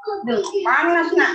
Duh, panas nak.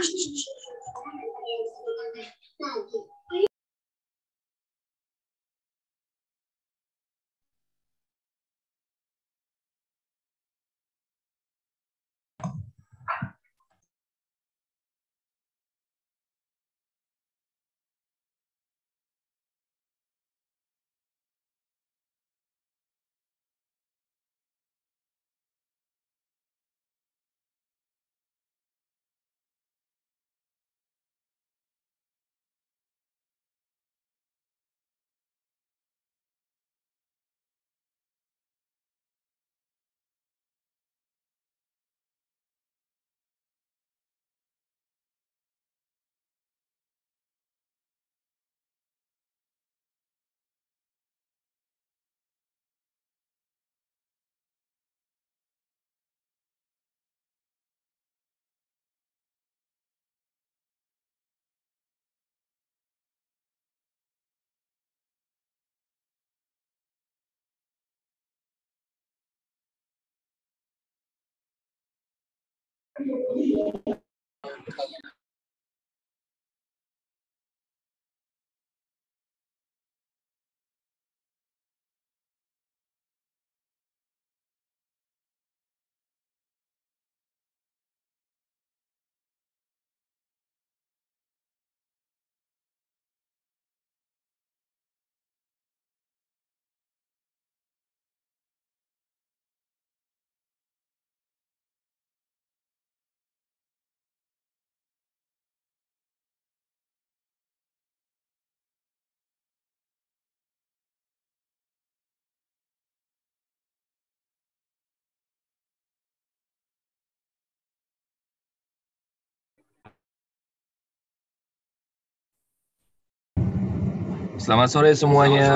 Selamat sore semuanya.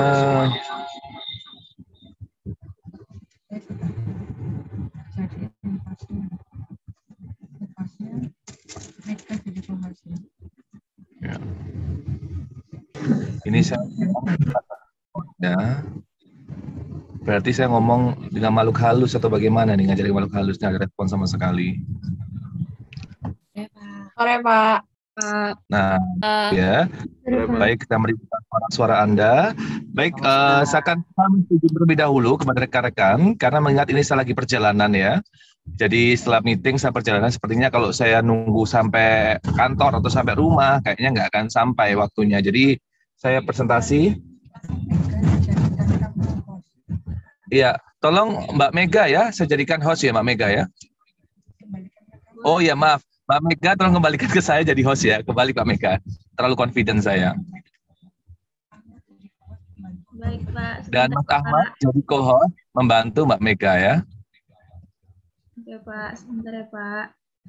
Ya. Ini saya ya. Berarti saya ngomong dengan makhluk halus atau bagaimana nih, ngajarin makhluk halus, nggak ada respon sama sekali. Sore Pak. Nah, ya. Baik, kita meribukan suara Anda. Baik, saya akan menuju terlebih dahulu kepada rekan-rekan, karena mengingat ini saya lagi perjalanan ya. Jadi setelah meeting, saya perjalanan, sepertinya kalau saya nunggu sampai kantor atau sampai rumah, kayaknya nggak akan sampai waktunya. Jadi saya presentasi. Iya, tolong Mbak Mega ya, saya jadikan host ya Mbak Mega ya. Oh ya, maaf. Mbak Mega tolong kembalikan ke saya jadi host ya. Kembali Mbak Mega. Terlalu confident saya. Baik Pak. Dan Mas Ahmad jadi co-host membantu Mbak Mega ya. Oke Pak, sebentar ya Pak.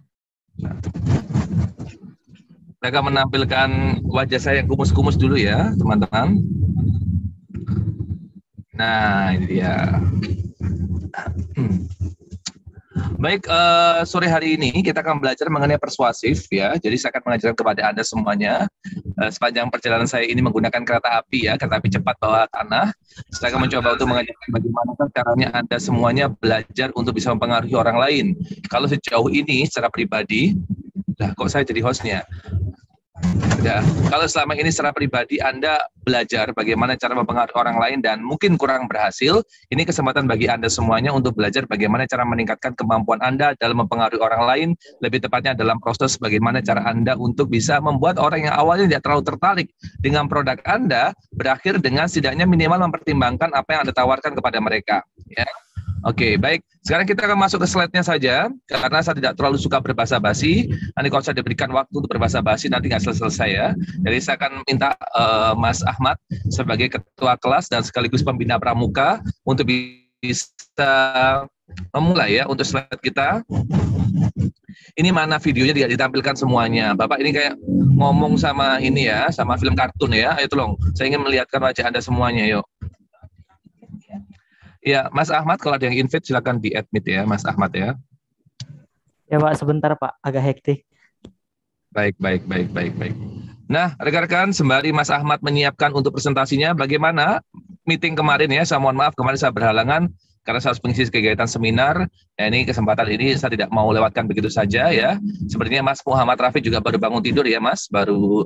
Saya akan menampilkan wajah saya yang kumus-kumus dulu ya, teman-teman. Nah, ini dia. Baik, sore hari ini kita akan belajar mengenai persuasif ya. Jadi saya akan mengajarkan kepada Anda semuanya sepanjang perjalanan saya ini menggunakan kereta api ya, kereta api cepat bawah tanah. Saya akan mencoba untuk mengajarkan bagaimana caranya Anda semuanya belajar untuk bisa mempengaruhi orang lain. Kalau sejauh ini secara pribadi, kok saya jadi hostnya? Ya, kalau selama ini secara pribadi Anda belajar bagaimana cara mempengaruhi orang lain dan mungkin kurang berhasil, ini kesempatan bagi Anda semuanya untuk belajar bagaimana cara meningkatkan kemampuan Anda dalam mempengaruhi orang lain, lebih tepatnya dalam proses bagaimana cara Anda untuk bisa membuat orang yang awalnya tidak terlalu tertarik dengan produk Anda, berakhir dengan setidaknya minimal mempertimbangkan apa yang Anda tawarkan kepada mereka. Ya. Oke, baik. Sekarang kita akan masuk ke slide-nya saja, karena saya tidak terlalu suka berbahasa basi. Nanti kalau saya diberikan waktu untuk berbahasa basi, nanti nggak selesai ya. Jadi saya akan minta Mas Ahmad sebagai ketua kelas dan sekaligus pembina pramuka untuk bisa memulai ya untuk slide kita. Ini mana videonya tidak ditampilkan semuanya. Bapak ini kayak ngomong sama ini ya, sama film kartun ya. Ayo tolong, saya ingin melihatkan wajah Anda semuanya, yuk. Ya, Mas Ahmad, kalau ada yang invite silakan di-admit ya, Mas Ahmad ya. Ya Pak, sebentar Pak, agak hektik. Baik. Nah, rekan-rekan, sembari Mas Ahmad menyiapkan untuk presentasinya, bagaimana meeting kemarin ya, saya mohon maaf, kemarin saya berhalangan, karena saya harus mengisi kegiatan seminar. Ya, ini kesempatan ini saya tidak mau lewatkan begitu saja ya. Sepertinya Mas Muhammad Rafi juga baru bangun tidur ya Mas, baru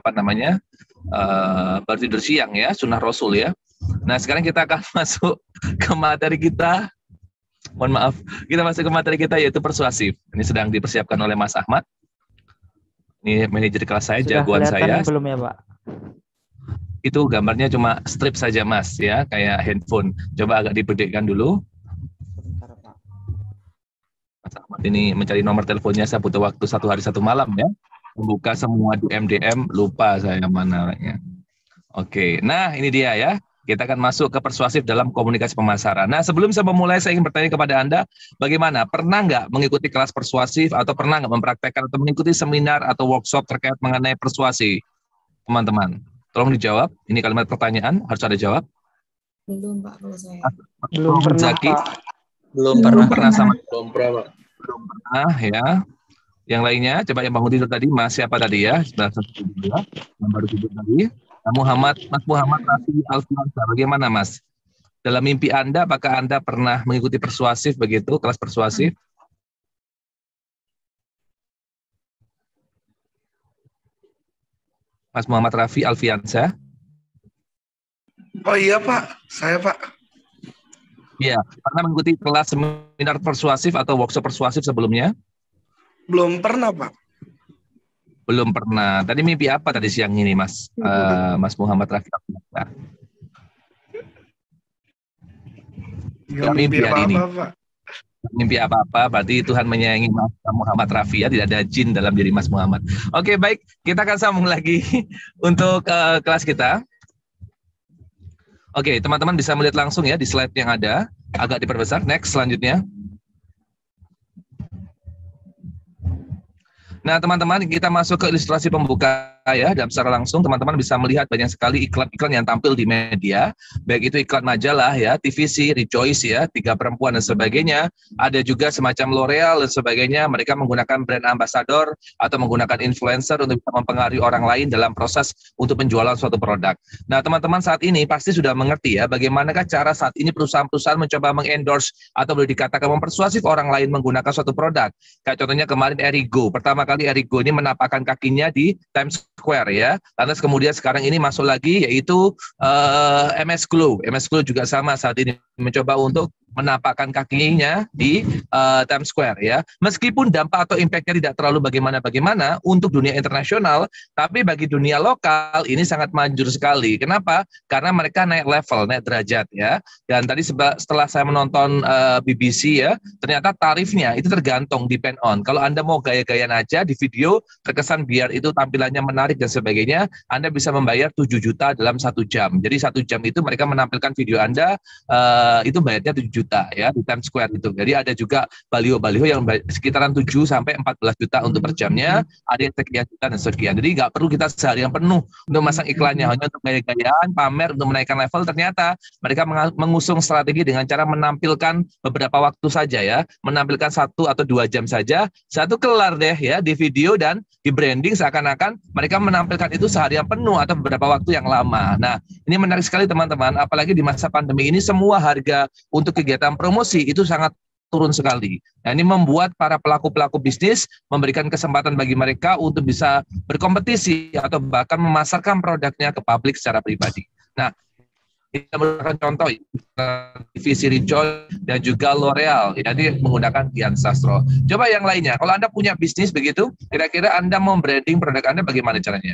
baru tidur siang ya, sunnah Rasul ya. Nah sekarang kita akan masuk ke materi kita. Mohon maaf, kita masuk ke materi kita yaitu persuasif. Ini sedang dipersiapkan oleh Mas Ahmad. Ini manajer kelas saya, Sudah jagoan saya. kelihatan belum ya Pak? Itu gambarnya cuma strip saja Mas ya, kayak handphone. Coba agak dibedekkan dulu. Sebentar Pak. Mas Ahmad ini mencari nomor teleponnya, saya butuh waktu 1 hari 1 malam ya. Membuka semua DM, lupa saya mana. Ya. Oke, nah ini dia ya. Kita akan masuk ke persuasif dalam komunikasi pemasaran. Nah, sebelum saya memulai, saya ingin bertanya kepada Anda, bagaimana? Pernah nggak mengikuti kelas persuasif atau pernah nggak mempraktekkan atau mengikuti seminar atau workshop terkait mengenai persuasi? Teman-teman, tolong dijawab. Ini kalimat pertanyaan, harus ada jawab. Belum, Pak, kalau saya. Belum pernah Zaki? Pak. Belum Pernah sama? Belum pernah, Pak. Belum pernah ya. Yang lainnya, coba yang bangun tidur tadi, Mas siapa tadi ya? Sebelah yang baru tidur tadi. Mas Muhammad Rafi Alfiansa, bagaimana Mas? Dalam mimpi Anda, apakah Anda pernah mengikuti persuasif begitu, kelas persuasif? Mas Muhammad Rafi Alfiansa? Oh iya Pak, saya Pak. Iya, pernah mengikuti kelas seminar persuasif atau workshop persuasif sebelumnya? Belum pernah Pak. Belum pernah. Tadi mimpi apa tadi siang ini, Mas? Mas Muhammad Rafi Alfiansa? Nggak mimpi hari ini. apa-apa Pak. Mimpi apa-apa, berarti Tuhan menyayangi Mas Muhammad Rafi ya, tidak ada jin dalam diri Mas Muhammad. Oke, baik, kita akan sambung lagi untuk kelas kita. Oke, teman-teman bisa melihat langsung ya di slide yang ada, agak diperbesar. Next, selanjutnya. Nah, teman-teman, kita masuk ke ilustrasi pembuka ya, dan secara langsung teman-teman bisa melihat banyak sekali iklan-iklan yang tampil di media, baik itu iklan majalah ya, TVC, Rejoice ya, Tiga Perempuan dan sebagainya. Ada juga semacam L'Oreal dan sebagainya, mereka menggunakan brand ambassador atau menggunakan influencer untuk bisa mempengaruhi orang lain dalam proses untuk penjualan suatu produk. Nah, teman-teman saat ini pasti sudah mengerti ya, bagaimanakah cara saat ini perusahaan-perusahaan mencoba mengendorse atau boleh dikatakan mempersuasif orang lain menggunakan suatu produk. Kayak contohnya kemarin Erigo, pertama kali Erigo ini menapakkan kakinya di Times Square ya. Lantas kemudian sekarang ini masuk lagi yaitu MS Glow. MS Glow juga sama saat ini mencoba untuk menapakkan kakinya di Times Square ya. Meskipun dampak atau impact-nya tidak terlalu bagaimana-bagaimana untuk dunia internasional, tapi bagi dunia lokal ini sangat manjur sekali. Kenapa? Karena mereka naik level, naik derajat ya. Dan tadi setelah saya menonton BBC ya, ternyata tarifnya itu tergantung, depend on. Kalau Anda mau gaya-gayaan aja di video, terkesan biar itu tampilannya menarik dan sebagainya, Anda bisa membayar 7 juta dalam 1 jam. Jadi 1 jam itu mereka menampilkan video Anda, itu bayarnya 7 juta ya di Times Square itu. Jadi ada juga baliho-baliho yang sekitaran 7 sampai 14 juta untuk per jamnya, ada yang sekian juta dan sekian. Jadi nggak perlu kita seharian penuh untuk masang iklannya, hanya untuk gaya-gayaan, pamer, untuk menaikkan level. Ternyata mereka mengusung strategi dengan cara menampilkan beberapa waktu saja ya, menampilkan 1 atau 2 jam saja, satu kelar deh ya di video dan di branding seakan-akan mereka menampilkan itu seharian penuh atau beberapa waktu yang lama. Nah, ini menarik sekali teman-teman, apalagi di masa pandemi ini semua harga untuk kegiatan promosi itu sangat turun sekali. Nah, ini membuat para pelaku-pelaku bisnis memberikan kesempatan bagi mereka untuk bisa berkompetisi atau bahkan memasarkan produknya ke publik secara pribadi. Nah, kita menggunakan contoh divisi Rejoice dan juga L'Oreal, jadi menggunakan Dian Sastro. Coba yang lainnya, kalau Anda punya bisnis begitu, kira-kira Anda mau branding produk Anda bagaimana caranya?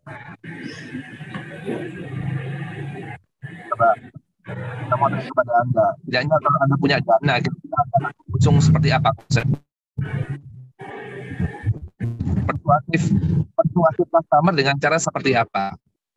Coba kita mau tanya kepada Anda. Tidaknya kalau Anda punya dana, kira-kira Anda usung seperti apa konsep? Persuasif customer dengan cara seperti apa?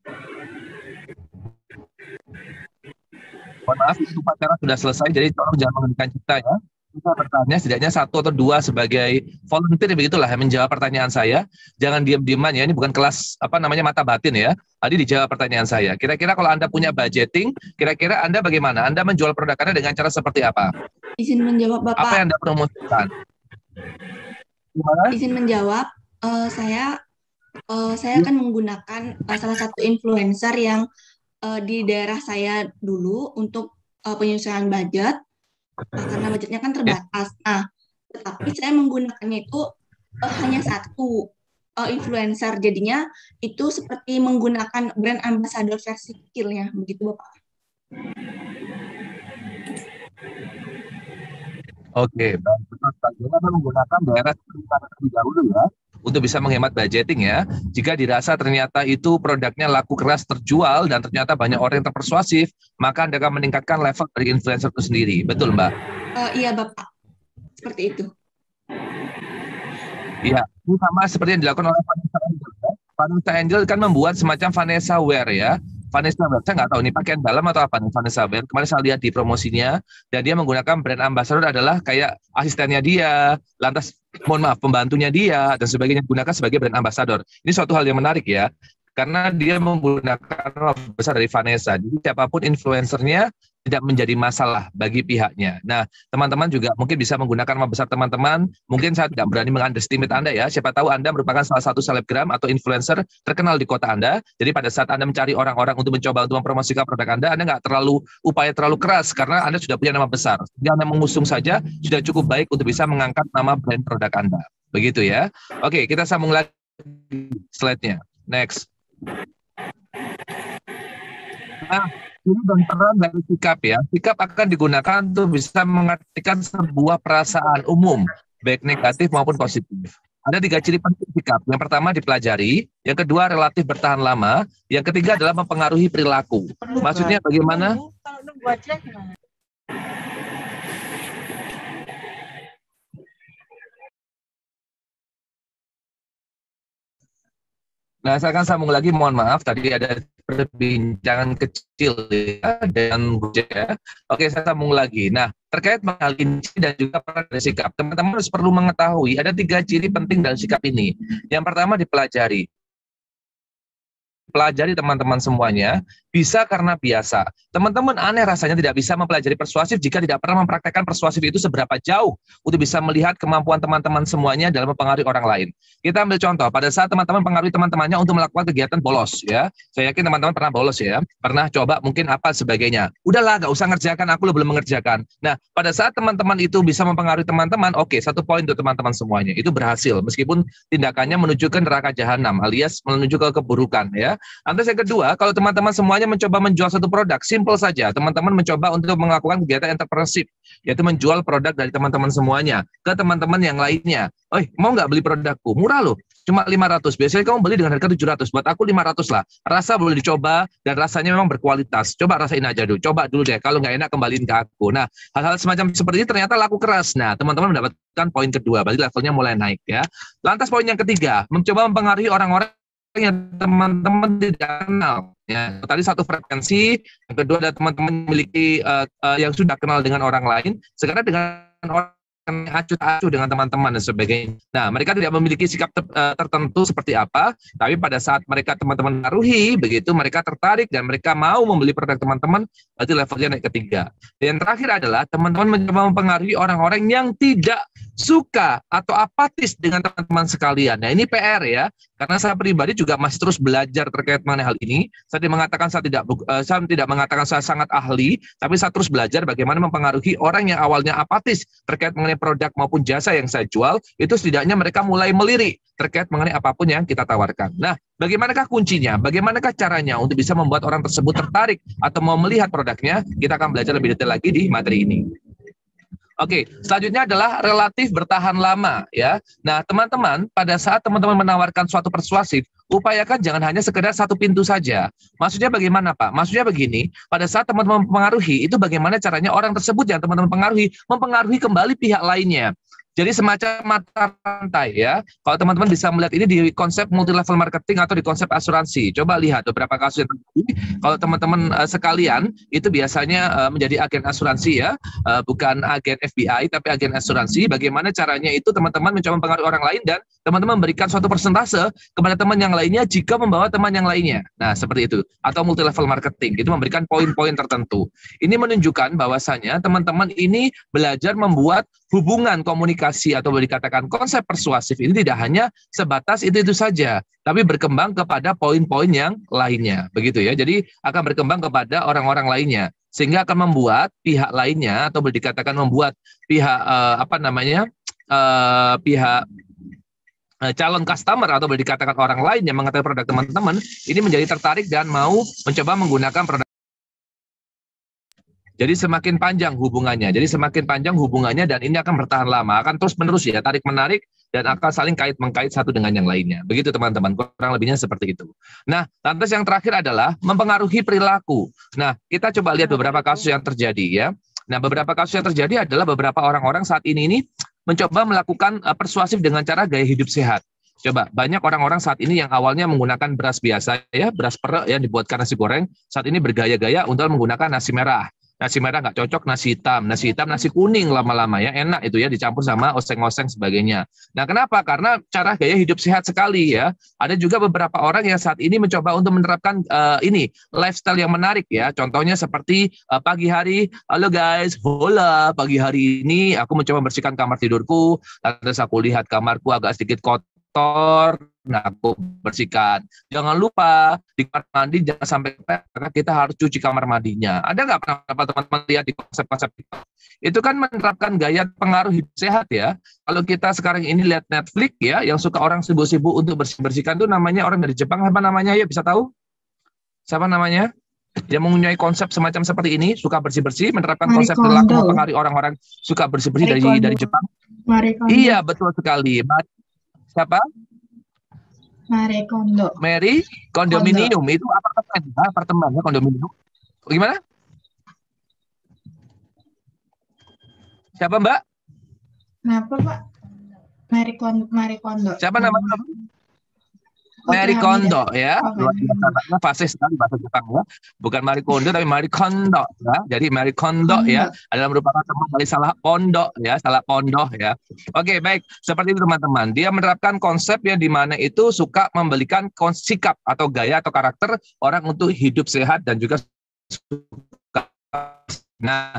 Mohon maaf, itu upacara sudah selesai, jadi tolong jangan menghentikan kita ya. Kita bertanya setidaknya 1 atau 2 sebagai volunteer begitulah yang menjawab pertanyaan saya. Jangan diam-diaman ya, ini bukan kelas mata batin ya. Tadi dijawab pertanyaan saya. Kira-kira kalau Anda punya budgeting, kira-kira Anda bagaimana? Anda menjual produk Anda dengan cara seperti apa? Izin menjawab, Bapak. Apa yang Anda promosikan? Gimana? Izin menjawab, saya akan menggunakan salah satu influencer yang di daerah saya dulu untuk penyusunan budget. karena budgetnya kan terbatas. Nah, tetapi saya menggunakannya itu hanya satu influencer. Jadinya itu seperti menggunakan brand ambassador versi kecilnya, begitu Bapak. Oke, betul sekali. Kita menggunakan daerah terlebih dahulu ya, untuk bisa menghemat budgeting ya. Jika dirasa ternyata itu produknya laku keras terjual dan ternyata banyak orang yang terpersuasif, maka Anda akan meningkatkan level dari influencer itu sendiri. Betul, Mbak? Iya, Bapak. Seperti itu. Iya, ini sama seperti yang dilakukan oleh Vanessa Angel. Ya. Vanessa Angel kan membuat semacam Vanessa Wear ya. Vanessa Wear, saya nggak tahu ini pakaian dalam atau apa nih Vanessa Wear. Kemarin saya lihat di promosinya, dan dia menggunakan brand ambassador adalah kayak asistennya dia, lantas mohon maaf pembantunya dia dan sebagainya digunakan sebagai brand ambassador. Ini suatu hal yang menarik ya, karena dia menggunakan nama besar dari Vanessa. Jadi siapapun influencernya tidak menjadi masalah bagi pihaknya. Nah, teman-teman juga mungkin bisa menggunakan nama besar teman-teman. Mungkin saya tidak berani mengunderestimate Anda ya. Siapa tahu Anda merupakan salah satu selebgram atau influencer terkenal di kota Anda. Jadi pada saat Anda mencari orang-orang untuk mencoba untuk mempromosikan produk Anda nggak terlalu upaya terlalu keras karena Anda sudah punya nama besar. Jadi Anda mengusung saja sudah cukup baik untuk bisa mengangkat nama brand produk Anda. Begitu ya. Oke, kita sambung lagi slide-nya. Next. Nah, ini dan peran dari sikap ya. Sikap akan digunakan untuk bisa mengartikan sebuah perasaan umum, baik negatif maupun positif. Ada 3 ciri penting sikap. Yang pertama dipelajari, yang kedua relatif bertahan lama, yang ketiga adalah mempengaruhi perilaku. Maksudnya bagaimana? Kalau nunggu aja gimana? Nah, saya akan sambung lagi, mohon maaf, tadi ada perbincangan kecil ya, dengan Gojek ya. Oke, saya sambung lagi. Nah, terkait hal ini dan juga peran dari sikap, teman-teman harus perlu mengetahui ada 3 ciri penting dalam sikap ini. Yang pertama dipelajari. Pelajari teman-teman semuanya, bisa karena biasa. Teman-teman aneh rasanya tidak bisa mempelajari persuasif jika tidak pernah mempraktekkan persuasif itu seberapa jauh untuk bisa melihat kemampuan teman-teman semuanya dalam mempengaruhi orang lain. Kita ambil contoh, pada saat teman-teman mempengaruhi teman-temannya untuk melakukan kegiatan bolos ya. Saya yakin teman-teman pernah bolos ya, pernah coba mungkin apa sebagainya. Udahlah, nggak usah ngerjakan, aku belum mengerjakan. Nah, pada saat teman-teman itu bisa mempengaruhi teman-teman, oke, 1 poin untuk teman-teman semuanya. Itu berhasil, meskipun tindakannya menuju ke neraka jahanam, alias menuju ke keburukan ya. Lantas yang kedua, kalau teman-teman semuanya mencoba menjual satu produk, simple saja. Teman-teman mencoba untuk melakukan kegiatan entrepreneurship, yaitu menjual produk dari teman-teman semuanya ke teman-teman yang lainnya. Mau nggak beli produkku? Murah loh, cuma 500. Biasanya kamu beli dengan harga 700. Buat aku 500 lah. Rasa boleh dicoba dan rasanya memang berkualitas. Coba rasain aja dulu. Coba dulu deh. Kalau nggak enak kembaliin ke aku. Nah, hal-hal semacam seperti ini ternyata laku keras. Nah, teman-teman mendapatkan poin kedua. Berarti levelnya mulai naik ya. Lantas poin yang ketiga, mencoba mempengaruhi orang-orang yang teman-teman tidak kenal ya. Tadi 1 frekuensi, yang kedua ada teman-teman memiliki yang sudah kenal dengan orang lain, sekarang dengan orang acuh-acuh dengan teman-teman dan sebagainya. Nah, mereka tidak memiliki sikap tertentu seperti apa, tapi pada saat mereka teman-teman menaruhi, begitu mereka tertarik dan mereka mau membeli produk teman-teman, berarti levelnya naik ketiga. Dan yang terakhir adalah teman-teman mencoba mempengaruhi orang-orang yang tidak suka atau apatis dengan teman-teman sekalian. Nah, ini PR ya, karena saya pribadi juga masih terus belajar terkait mengenai hal ini. Saya tidak mengatakan saya sangat ahli, tapi saya terus belajar bagaimana mempengaruhi orang yang awalnya apatis terkait mengenai produk maupun jasa yang saya jual, itu setidaknya mereka mulai melirik terkait mengenai apapun yang kita tawarkan. Nah, bagaimanakah kuncinya? Bagaimanakah caranya untuk bisa membuat orang tersebut tertarik atau mau melihat produknya? Kita akan belajar lebih detail lagi di materi ini. Oke, selanjutnya adalah relatif bertahan lama ya. Nah, teman-teman, pada saat teman-teman menawarkan suatu persuasif, upayakan jangan hanya sekedar 1 pintu saja. Maksudnya bagaimana, Pak? Maksudnya begini, pada saat teman-teman mempengaruhi, itu bagaimana caranya orang tersebut yang teman-teman pengaruhi, mempengaruhi kembali pihak lainnya. Jadi semacam mata rantai ya. Kalau teman-teman bisa melihat ini di konsep multi level marketing atau di konsep asuransi. Coba lihat beberapa kasus yang terjadi. Kalau teman-teman sekalian itu biasanya menjadi agen asuransi ya, bukan agen FBI tapi agen asuransi. Bagaimana caranya itu teman-teman mencoba mempengaruhi orang lain dan teman-teman memberikan suatu persentase kepada teman yang lainnya jika membawa teman yang lainnya. Nah, seperti itu. Atau multi level marketing itu memberikan poin-poin tertentu. Ini menunjukkan bahwasanya teman-teman ini belajar membuat hubungan komunikasi komunikasi atau boleh dikatakan konsep persuasif ini tidak hanya sebatas itu saja, tapi berkembang kepada poin-poin yang lainnya, begitu ya. Jadi akan berkembang kepada orang-orang lainnya, sehingga akan membuat pihak lainnya atau boleh dikatakan membuat pihak pihak calon customer atau boleh dikatakan orang lain yang mengetahui produk teman-teman ini menjadi tertarik dan mau mencoba menggunakan produk. Jadi semakin panjang hubungannya. Dan ini akan bertahan lama, akan terus-menerus ya, tarik-menarik dan akan saling kait-mengkait satu dengan yang lainnya. Begitu teman-teman, kurang lebihnya seperti itu. Nah, lantas yang terakhir adalah mempengaruhi perilaku. Nah, kita coba lihat beberapa kasus yang terjadi ya. Nah, beberapa kasus yang terjadi adalah beberapa orang-orang saat ini mencoba melakukan persuasif dengan cara gaya hidup sehat. Coba, banyak orang-orang saat ini yang awalnya menggunakan beras biasa ya, beras perek yang dibuatkan nasi goreng, saat ini bergaya-gaya untuk menggunakan nasi merah. Nasi merah nggak cocok, nasi hitam, nasi kuning lama-lama ya, enak itu ya, dicampur sama oseng-oseng sebagainya. Nah, kenapa? Karena cara gaya hidup sehat sekali ya. Ada juga beberapa orang yang saat ini mencoba untuk menerapkan lifestyle yang menarik ya. Contohnya seperti pagi hari, halo guys, hola, pagi hari ini aku mencoba membersihkan kamar tidurku, terus aku lihat kamarku agak sedikit kotor, nah aku bersihkan. Jangan lupa di kamar mandi jangan sampai karena kita harus cuci kamar mandinya. Ada nggak pernah teman-teman lihat di konsep-konsep itu kan menerapkan gaya pengaruh hidup sehat ya. Kalau kita sekarang ini lihat Netflix ya, yang suka orang sibuk-sibuk untuk bersih-bersihkan itu namanya orang dari Jepang, apa namanya ya, bisa tahu? Siapa namanya? Yang mempunyai konsep semacam seperti ini, suka bersih-bersih, menerapkan konsep perilaku mempengaruhi orang-orang suka bersih-bersih dari Jepang. Iya, betul sekali. Siapa? Marie Kondo. Mary kondominium itu apartemen ya, kondominium. Gimana? Siapa Mbak? Kenapa Pak? Marie Kondo. Siapa namanya? Marie Kondo ya. Luar biasa, fasih sekali bahasa Jepang ya. Bukan Marie Kondo tapi Marie Kondo ya. Jadi Marie Kondo ya adalah merupakan teman dari salah pondok ya, salah pondok ya. Oke, baik. Seperti itu teman-teman. Dia menerapkan konsep yang di mana itu suka memberikan sikap atau gaya atau karakter orang untuk hidup sehat dan juga suka. Nah,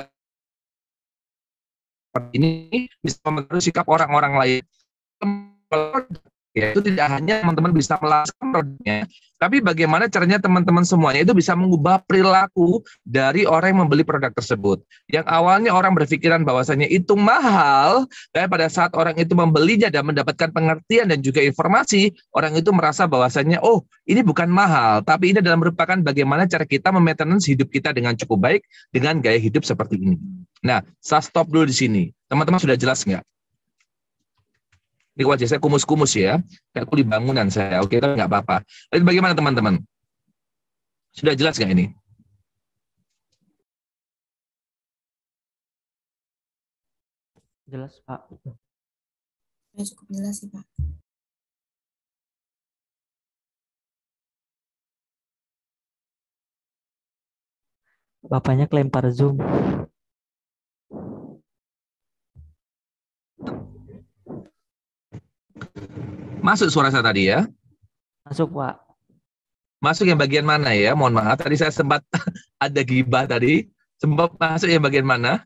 ini bisa mempengaruhi sikap orang-orang lain. Ya, itu tidak hanya teman-teman bisa melaksanakan produknya, tapi bagaimana caranya teman-teman semuanya itu bisa mengubah perilaku dari orang yang membeli produk tersebut. Yang awalnya orang berpikiran bahwasanya itu mahal, dan pada saat orang itu membelinya dan mendapatkan pengertian dan juga informasi, orang itu merasa bahwasanya, oh ini bukan mahal, tapi ini adalah merupakan bagaimana cara kita memaintenance hidup kita dengan cukup baik, dengan gaya hidup seperti ini. Nah, saya stop dulu di sini. Teman-teman sudah jelas nggak? Ini wajah saya kumus-kumus ya, kayak kuli bangunan saya. Oke, tapi nggak apa-apa. Tapi bagaimana teman-teman? Sudah jelas nggak ini? Jelas Pak. Ya, cukup jelas sih Pak. Bapaknya kelempar Zoom. Masuk suara saya tadi ya? Masuk Pak. Masuk yang bagian mana ya? Mohon maaf, tadi saya sempat ada gibah tadi. Sempat masuk yang bagian mana?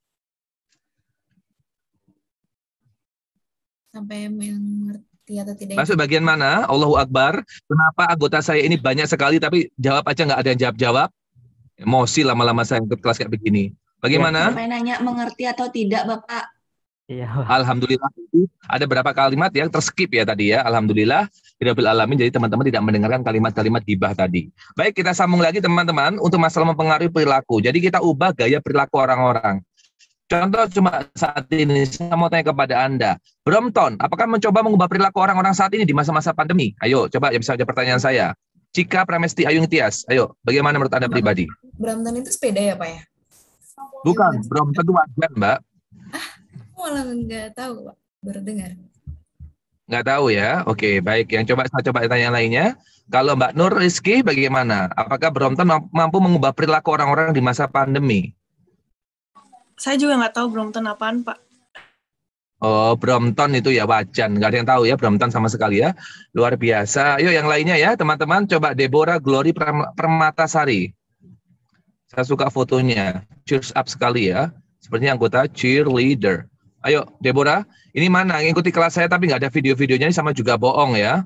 Sampai mengerti atau tidak? Masuk bagian mana? Allahu Akbar. Kenapa anggota saya ini banyak sekali tapi jawab aja nggak ada yang jawab-jawab? Emosi lama-lama saya ikut kelas kayak begini. Bagaimana? Bapak nanya mengerti atau tidak Bapak? Iya. Alhamdulillah ada beberapa kalimat yang terskip ya tadi ya. Alhamdulillah Rabbil alamin, jadi teman-teman tidak mendengarkan kalimat-kalimat gibah tadi. Baik, kita sambung lagi teman-teman untuk masalah mempengaruhi perilaku. Jadi kita ubah gaya perilaku orang-orang. Contoh cuma saat ini saya mau tanya kepada Anda, Brompton, apakah mencoba mengubah perilaku orang-orang saat ini di masa-masa pandemi? Ayo coba yang bisa jawab pertanyaan saya. Cika Pramesti Ayung Tias, ayo bagaimana menurut Anda pribadi? Brompton itu sepeda ya Pak ya? Bukan, Brompton itu wajan Mbak. Malah nggak tahu Pak, baru dengar. Nggak tahu ya. Oke, baik. Yang saya coba tanya lainnya. Kalau Mbak Nur Rizky bagaimana? Apakah Brompton mampu mengubah perilaku orang-orang di masa pandemi? Saya juga nggak tahu Brompton apaan Pak. Oh, Brompton itu ya wajan. Nggak ada yang tahu ya Brompton sama sekali ya. Luar biasa. Ayo yang lainnya ya teman-teman. Coba Deborah Glory Permatasari. Saya suka fotonya. Cheers up sekali ya. Sepertinya anggota cheerleader. Ayo, Deborah. Ini mana? Ngikuti kelas saya tapi nggak ada video-videonya, ini sama juga bohong ya.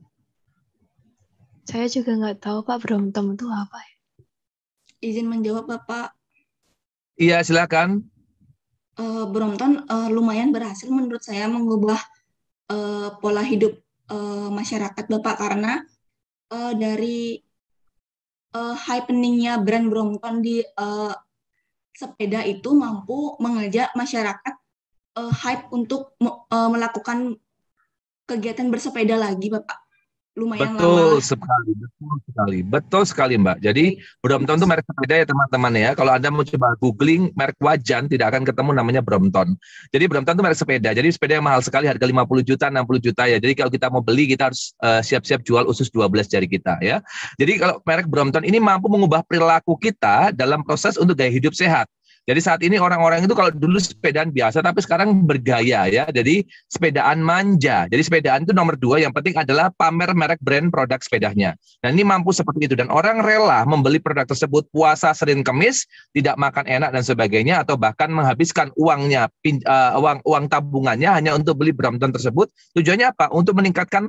Saya juga nggak tahu Pak, Brompton itu apa ya? Izin menjawab Bapak. Iya, silakan. Brompton lumayan berhasil menurut saya mengubah pola hidup masyarakat Bapak, karena dari happeningnya brand Brompton di sepeda itu mampu mengajak masyarakat hype untuk melakukan kegiatan bersepeda lagi, Bapak. Lumayan lama. Betul sekali Mbak. Jadi Brompton itu merek sepeda ya teman-teman ya. Kalau Anda mau coba googling merek wajan, tidak akan ketemu namanya Brompton. Jadi Brompton itu merek sepeda. Jadi sepeda yang mahal sekali, harga 50 juta, 60 juta ya. Jadi kalau kita mau beli, kita harus siap-siap jual usus 12 jari kita ya. Jadi kalau merek Brompton ini mampu mengubah perilaku kita dalam proses untuk gaya hidup sehat. Jadi saat ini orang-orang itu kalau dulu sepedaan biasa, tapi sekarang bergaya ya. Jadi sepedaan manja. Jadi sepedaan itu nomor 2, yang penting adalah pamer merek brand produk sepedanya. Dan ini mampu seperti itu. Dan orang rela membeli produk tersebut puasa Senin Kemis, tidak makan enak dan sebagainya, atau bahkan menghabiskan uangnya, uang tabungannya hanya untuk beli Brompton tersebut. Tujuannya apa? Untuk meningkatkan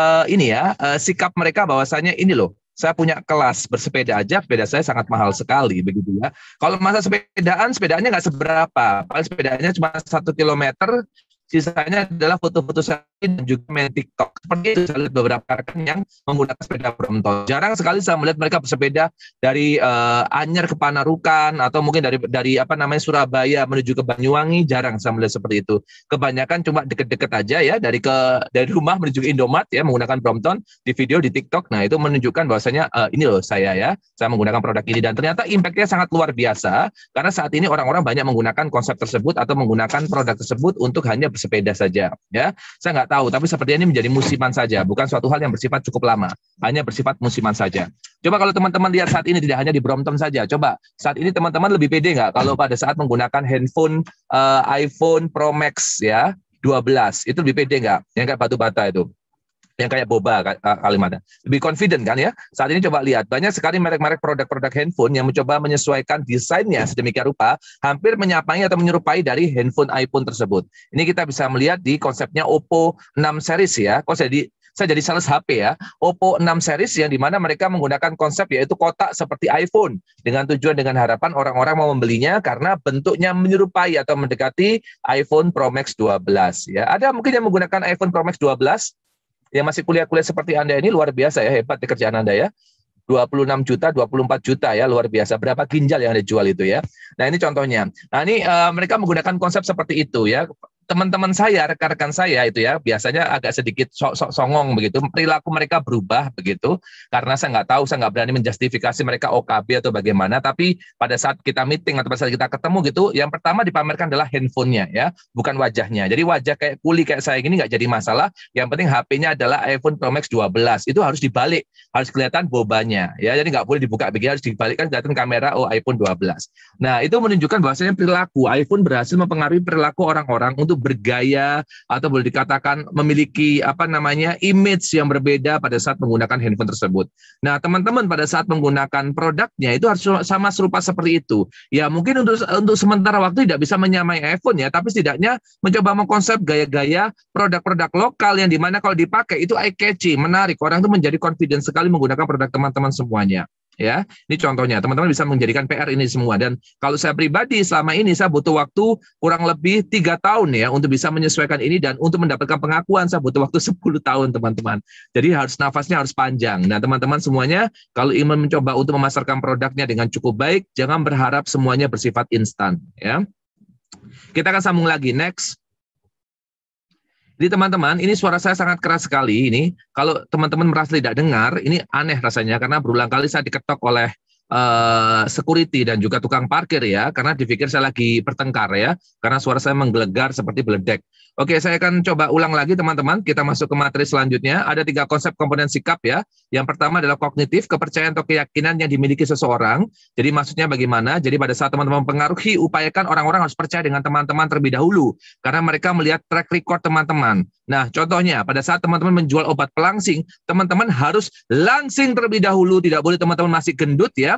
sikap mereka bahwasanya ini loh, saya punya kelas bersepeda aja, sepeda saya sangat mahal sekali begitu ya. Kalau masa sepedaannya nggak seberapa, paling sepedanya cuma 1 kilometer, sisanya adalah foto-foto saya dan juga main TikTok. Seperti itu saya lihat beberapa rekan yang menggunakan sepeda Brompton. Jarang sekali saya melihat mereka bersepeda dari Anyer ke Panarukan, atau mungkin dari Surabaya menuju ke Banyuwangi. Jarang saya melihat seperti itu. Kebanyakan cuma deket-deket aja ya, dari rumah menuju ke Indomaret ya, menggunakan Brompton di video di TikTok. Nah itu menunjukkan bahwasanya ini loh saya menggunakan produk ini, dan ternyata impact-nya sangat luar biasa karena saat ini orang-orang banyak menggunakan konsep tersebut atau menggunakan produk tersebut untuk hanya bersepeda saja ya. Saya nggak tahu, tapi sepertinya ini menjadi musiman saja, bukan suatu hal yang bersifat cukup lama, hanya bersifat musiman saja. Coba kalau teman-teman lihat saat ini, tidak hanya di Brompton saja, coba saat ini teman-teman lebih pede nggak kalau pada saat menggunakan handphone iPhone Pro Max ya 12, itu lebih pede nggak? Yang kayak batu bata itu, yang kayak boba kalimatnya, lebih confident kan ya. Saat ini coba lihat, banyak sekali merek-merek produk-produk handphone yang mencoba menyesuaikan desainnya sedemikian rupa, hampir menyapai atau menyerupai dari handphone iPhone tersebut. Ini kita bisa melihat di konsepnya Oppo 6 series ya. Saya jadi sales HP ya, Oppo 6 series yang dimana mereka menggunakan konsep yaitu kotak seperti iPhone, dengan tujuan dengan harapan orang-orang mau membelinya karena bentuknya menyerupai atau mendekati iPhone Pro Max 12 ya. Ada mungkin yang menggunakan iPhone Pro Max 12 yang masih kuliah-kuliah seperti Anda ini, luar biasa ya, hebat di kerjaan Anda ya. 26 juta, 24 juta ya, luar biasa. Berapa ginjal yang Anda jual itu ya. Nah ini contohnya. Nah ini mereka menggunakan konsep seperti itu ya. Teman-teman saya, rekan-rekan saya itu ya, biasanya agak sedikit songong begitu, perilaku mereka berubah begitu, karena saya nggak tahu, saya nggak berani menjustifikasi mereka OKB atau bagaimana, tapi pada saat kita meeting atau pada saat kita ketemu gitu, yang pertama dipamerkan adalah handphonenya ya, bukan wajahnya. Jadi wajah kayak kuli kayak saya gini nggak jadi masalah, yang penting HP-nya adalah iPhone Pro Max 12, itu harus dibalik, harus kelihatan bobanya ya, jadi nggak boleh dibuka begini, harus dibalikkan kelihatan kamera, oh iPhone 12. Nah itu menunjukkan bahwasanya perilaku iPhone berhasil mempengaruhi perilaku orang-orang untuk bergaya, atau boleh dikatakan memiliki image yang berbeda pada saat menggunakan handphone tersebut. Nah, teman-teman pada saat menggunakan produknya itu harus sama serupa seperti itu. Ya, mungkin untuk sementara waktu tidak bisa menyamai iPhone ya, tapi setidaknya mencoba mengkonsep gaya-gaya produk-produk lokal yang dimana kalau dipakai itu eye catchy, menarik. Orang itu menjadi confident sekali menggunakan produk teman-teman semuanya. Ya, ini contohnya, teman-teman bisa menjadikan PR ini semua. Dan kalau saya pribadi selama ini saya butuh waktu kurang lebih 3 tahun ya untuk bisa menyesuaikan ini, dan untuk mendapatkan pengakuan saya butuh waktu 10 tahun teman-teman. Jadi nafasnya harus panjang. Nah teman-teman semuanya, kalau ingin mencoba untuk memasarkan produknya dengan cukup baik, jangan berharap semuanya bersifat instan ya. Kita akan sambung lagi, next. Jadi teman-teman, ini suara saya sangat keras sekali ini. Kalau teman-teman merasa tidak dengar, ini aneh rasanya karena berulang kali saya diketok oleh security dan juga tukang parkir ya, karena dipikir saya lagi bertengkar ya, karena suara saya menggelegar seperti beledek. Oke, saya akan coba ulang lagi teman-teman. Kita masuk ke materi selanjutnya. Ada 3 konsep komponen sikap ya. Yang pertama adalah kognitif, kepercayaan atau keyakinan yang dimiliki seseorang. Jadi maksudnya bagaimana? Jadi pada saat teman-teman mempengaruhi, upayakan orang-orang harus percaya dengan teman-teman terlebih dahulu, karena mereka melihat track record teman-teman. Nah, contohnya pada saat teman-teman menjual obat pelangsing, teman-teman harus langsing terlebih dahulu. Tidak boleh teman-teman masih gendut ya.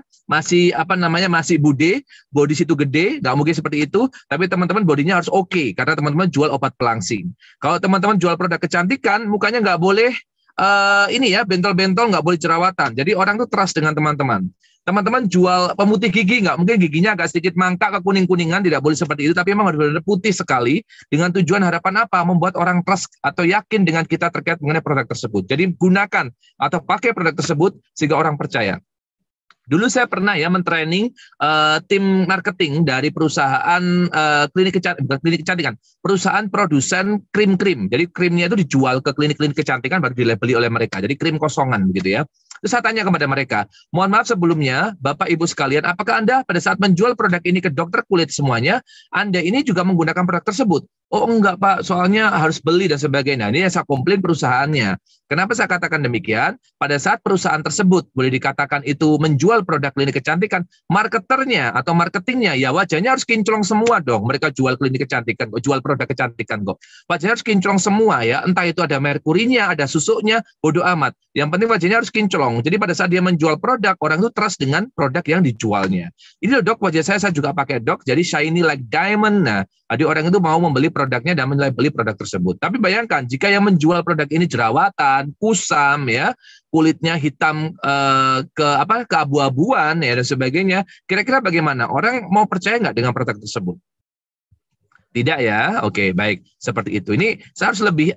masih masih bude, body situ gede, nggak mungkin seperti itu. Tapi teman-teman bodinya harus oke, karena teman-teman jual obat pelangsing. Kalau teman-teman jual produk kecantikan, mukanya nggak boleh bentol-bentol, nggak boleh jerawatan. Jadi orang tuh trust dengan teman-teman. Teman-teman jual pemutih gigi, nggak mungkin giginya agak sedikit mangkak ke kuning-kuningan, tidak boleh seperti itu, tapi memang harus benar-benar putih sekali, dengan tujuan harapan apa? Membuat orang trust atau yakin dengan kita terkait mengenai produk tersebut. Jadi gunakan atau pakai produk tersebut sehingga orang percaya. Dulu saya pernah mentraining tim marketing dari perusahaan klinik kecantikan, perusahaan produsen krim-krim. Jadi krimnya itu dijual ke klinik-klinik kecantikan baru dilabeli oleh mereka. Jadi krim kosongan begitu ya. Terus saya tanya kepada mereka, mohon maaf sebelumnya, Bapak Ibu sekalian, apakah Anda pada saat menjual produk ini ke dokter kulit semuanya, Anda ini juga menggunakan produk tersebut? Oh enggak Pak, soalnya harus beli dan sebagainya. Ini yang saya komplain perusahaannya. Kenapa saya katakan demikian? Pada saat perusahaan tersebut boleh dikatakan itu menjual produk klinik kecantikan, marketernya atau marketingnya ya wajahnya harus kinclong semua dong. Mereka jual klinik kecantikan, jual produk kecantikan kok. Wajahnya harus kinclong semua ya. Entah itu ada merkurinya, ada susuknya, bodo amat. Yang penting wajahnya harus kinclong. Jadi pada saat dia menjual produk, orang itu trust dengan produk yang dijualnya. Ini loh dok, wajah saya juga pakai dok, jadi shiny like diamond. Nah, jadi orang itu mau membeli produknya dan beli produk tersebut. Tapi bayangkan jika yang menjual produk ini jerawatan, kusam ya, kulitnya hitam keabu-abuan ya dan sebagainya, kira-kira bagaimana? Orang mau percaya nggak dengan produk tersebut? Tidak ya, oke baik seperti itu. Ini saya harus lebih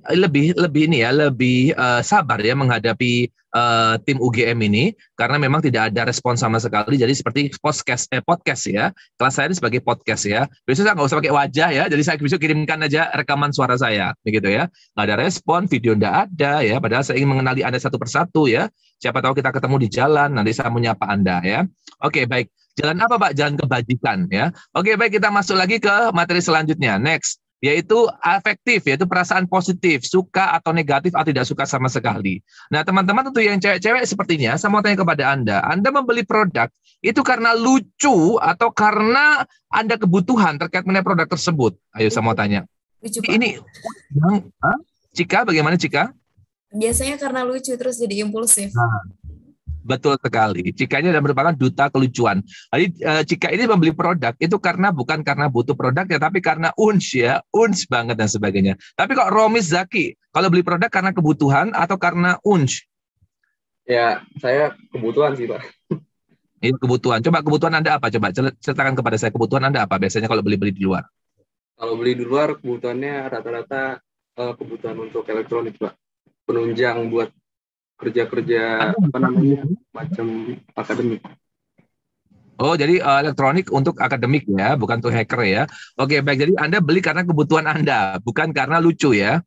sabar ya menghadapi tim UGM ini karena memang tidak ada respon sama sekali. Jadi seperti podcast ya. Kelas saya ini sebagai podcast ya. Biasanya saya nggak usah pakai wajah ya. Jadi saya bisa kirimkan aja rekaman suara saya, begitu ya. Nggak ada respon, video nggak ada ya. Padahal saya ingin mengenali Anda satu persatu ya. Siapa tahu kita ketemu di jalan, nanti saya menyapa Anda ya. Oke baik. Jalan apa Pak? Jalan kebajikan ya. Oke baik, kita masuk lagi ke materi selanjutnya. Next, yaitu afektif, yaitu perasaan positif, suka atau negatif atau tidak suka sama sekali. Nah teman-teman tentu yang cewek-cewek sepertinya, saya mau tanya kepada Anda membeli produk itu karena lucu atau karena Anda kebutuhan terkait mengenai produk tersebut? Ayo saya mau tanya. Lucu, Pak. Ini, Cika bagaimana Cika? Biasanya karena lucu terus jadi impulsif. Nah. Betul sekali. Cika ini adalah merupakan duta kelucuan. Jadi Cika ini membeli produk itu bukan karena butuh produknya, tapi karena uns banget dan sebagainya. Tapi kok Romis Zaki, kalau beli produk karena kebutuhan atau karena uns? Ya, saya kebutuhan sih Pak. Ini kebutuhan. Coba kebutuhan Anda apa? Coba ceritakan kepada saya kebutuhan Anda apa biasanya kalau beli di luar? Kalau beli di luar kebutuhannya rata-rata kebutuhan untuk elektronik Pak. Penunjang buat kerja-kerja macam akademik. Oh, jadi elektronik untuk akademik ya, bukan untuk hacker ya. Oke, baik. Jadi Anda beli karena kebutuhan Anda, bukan karena lucu ya?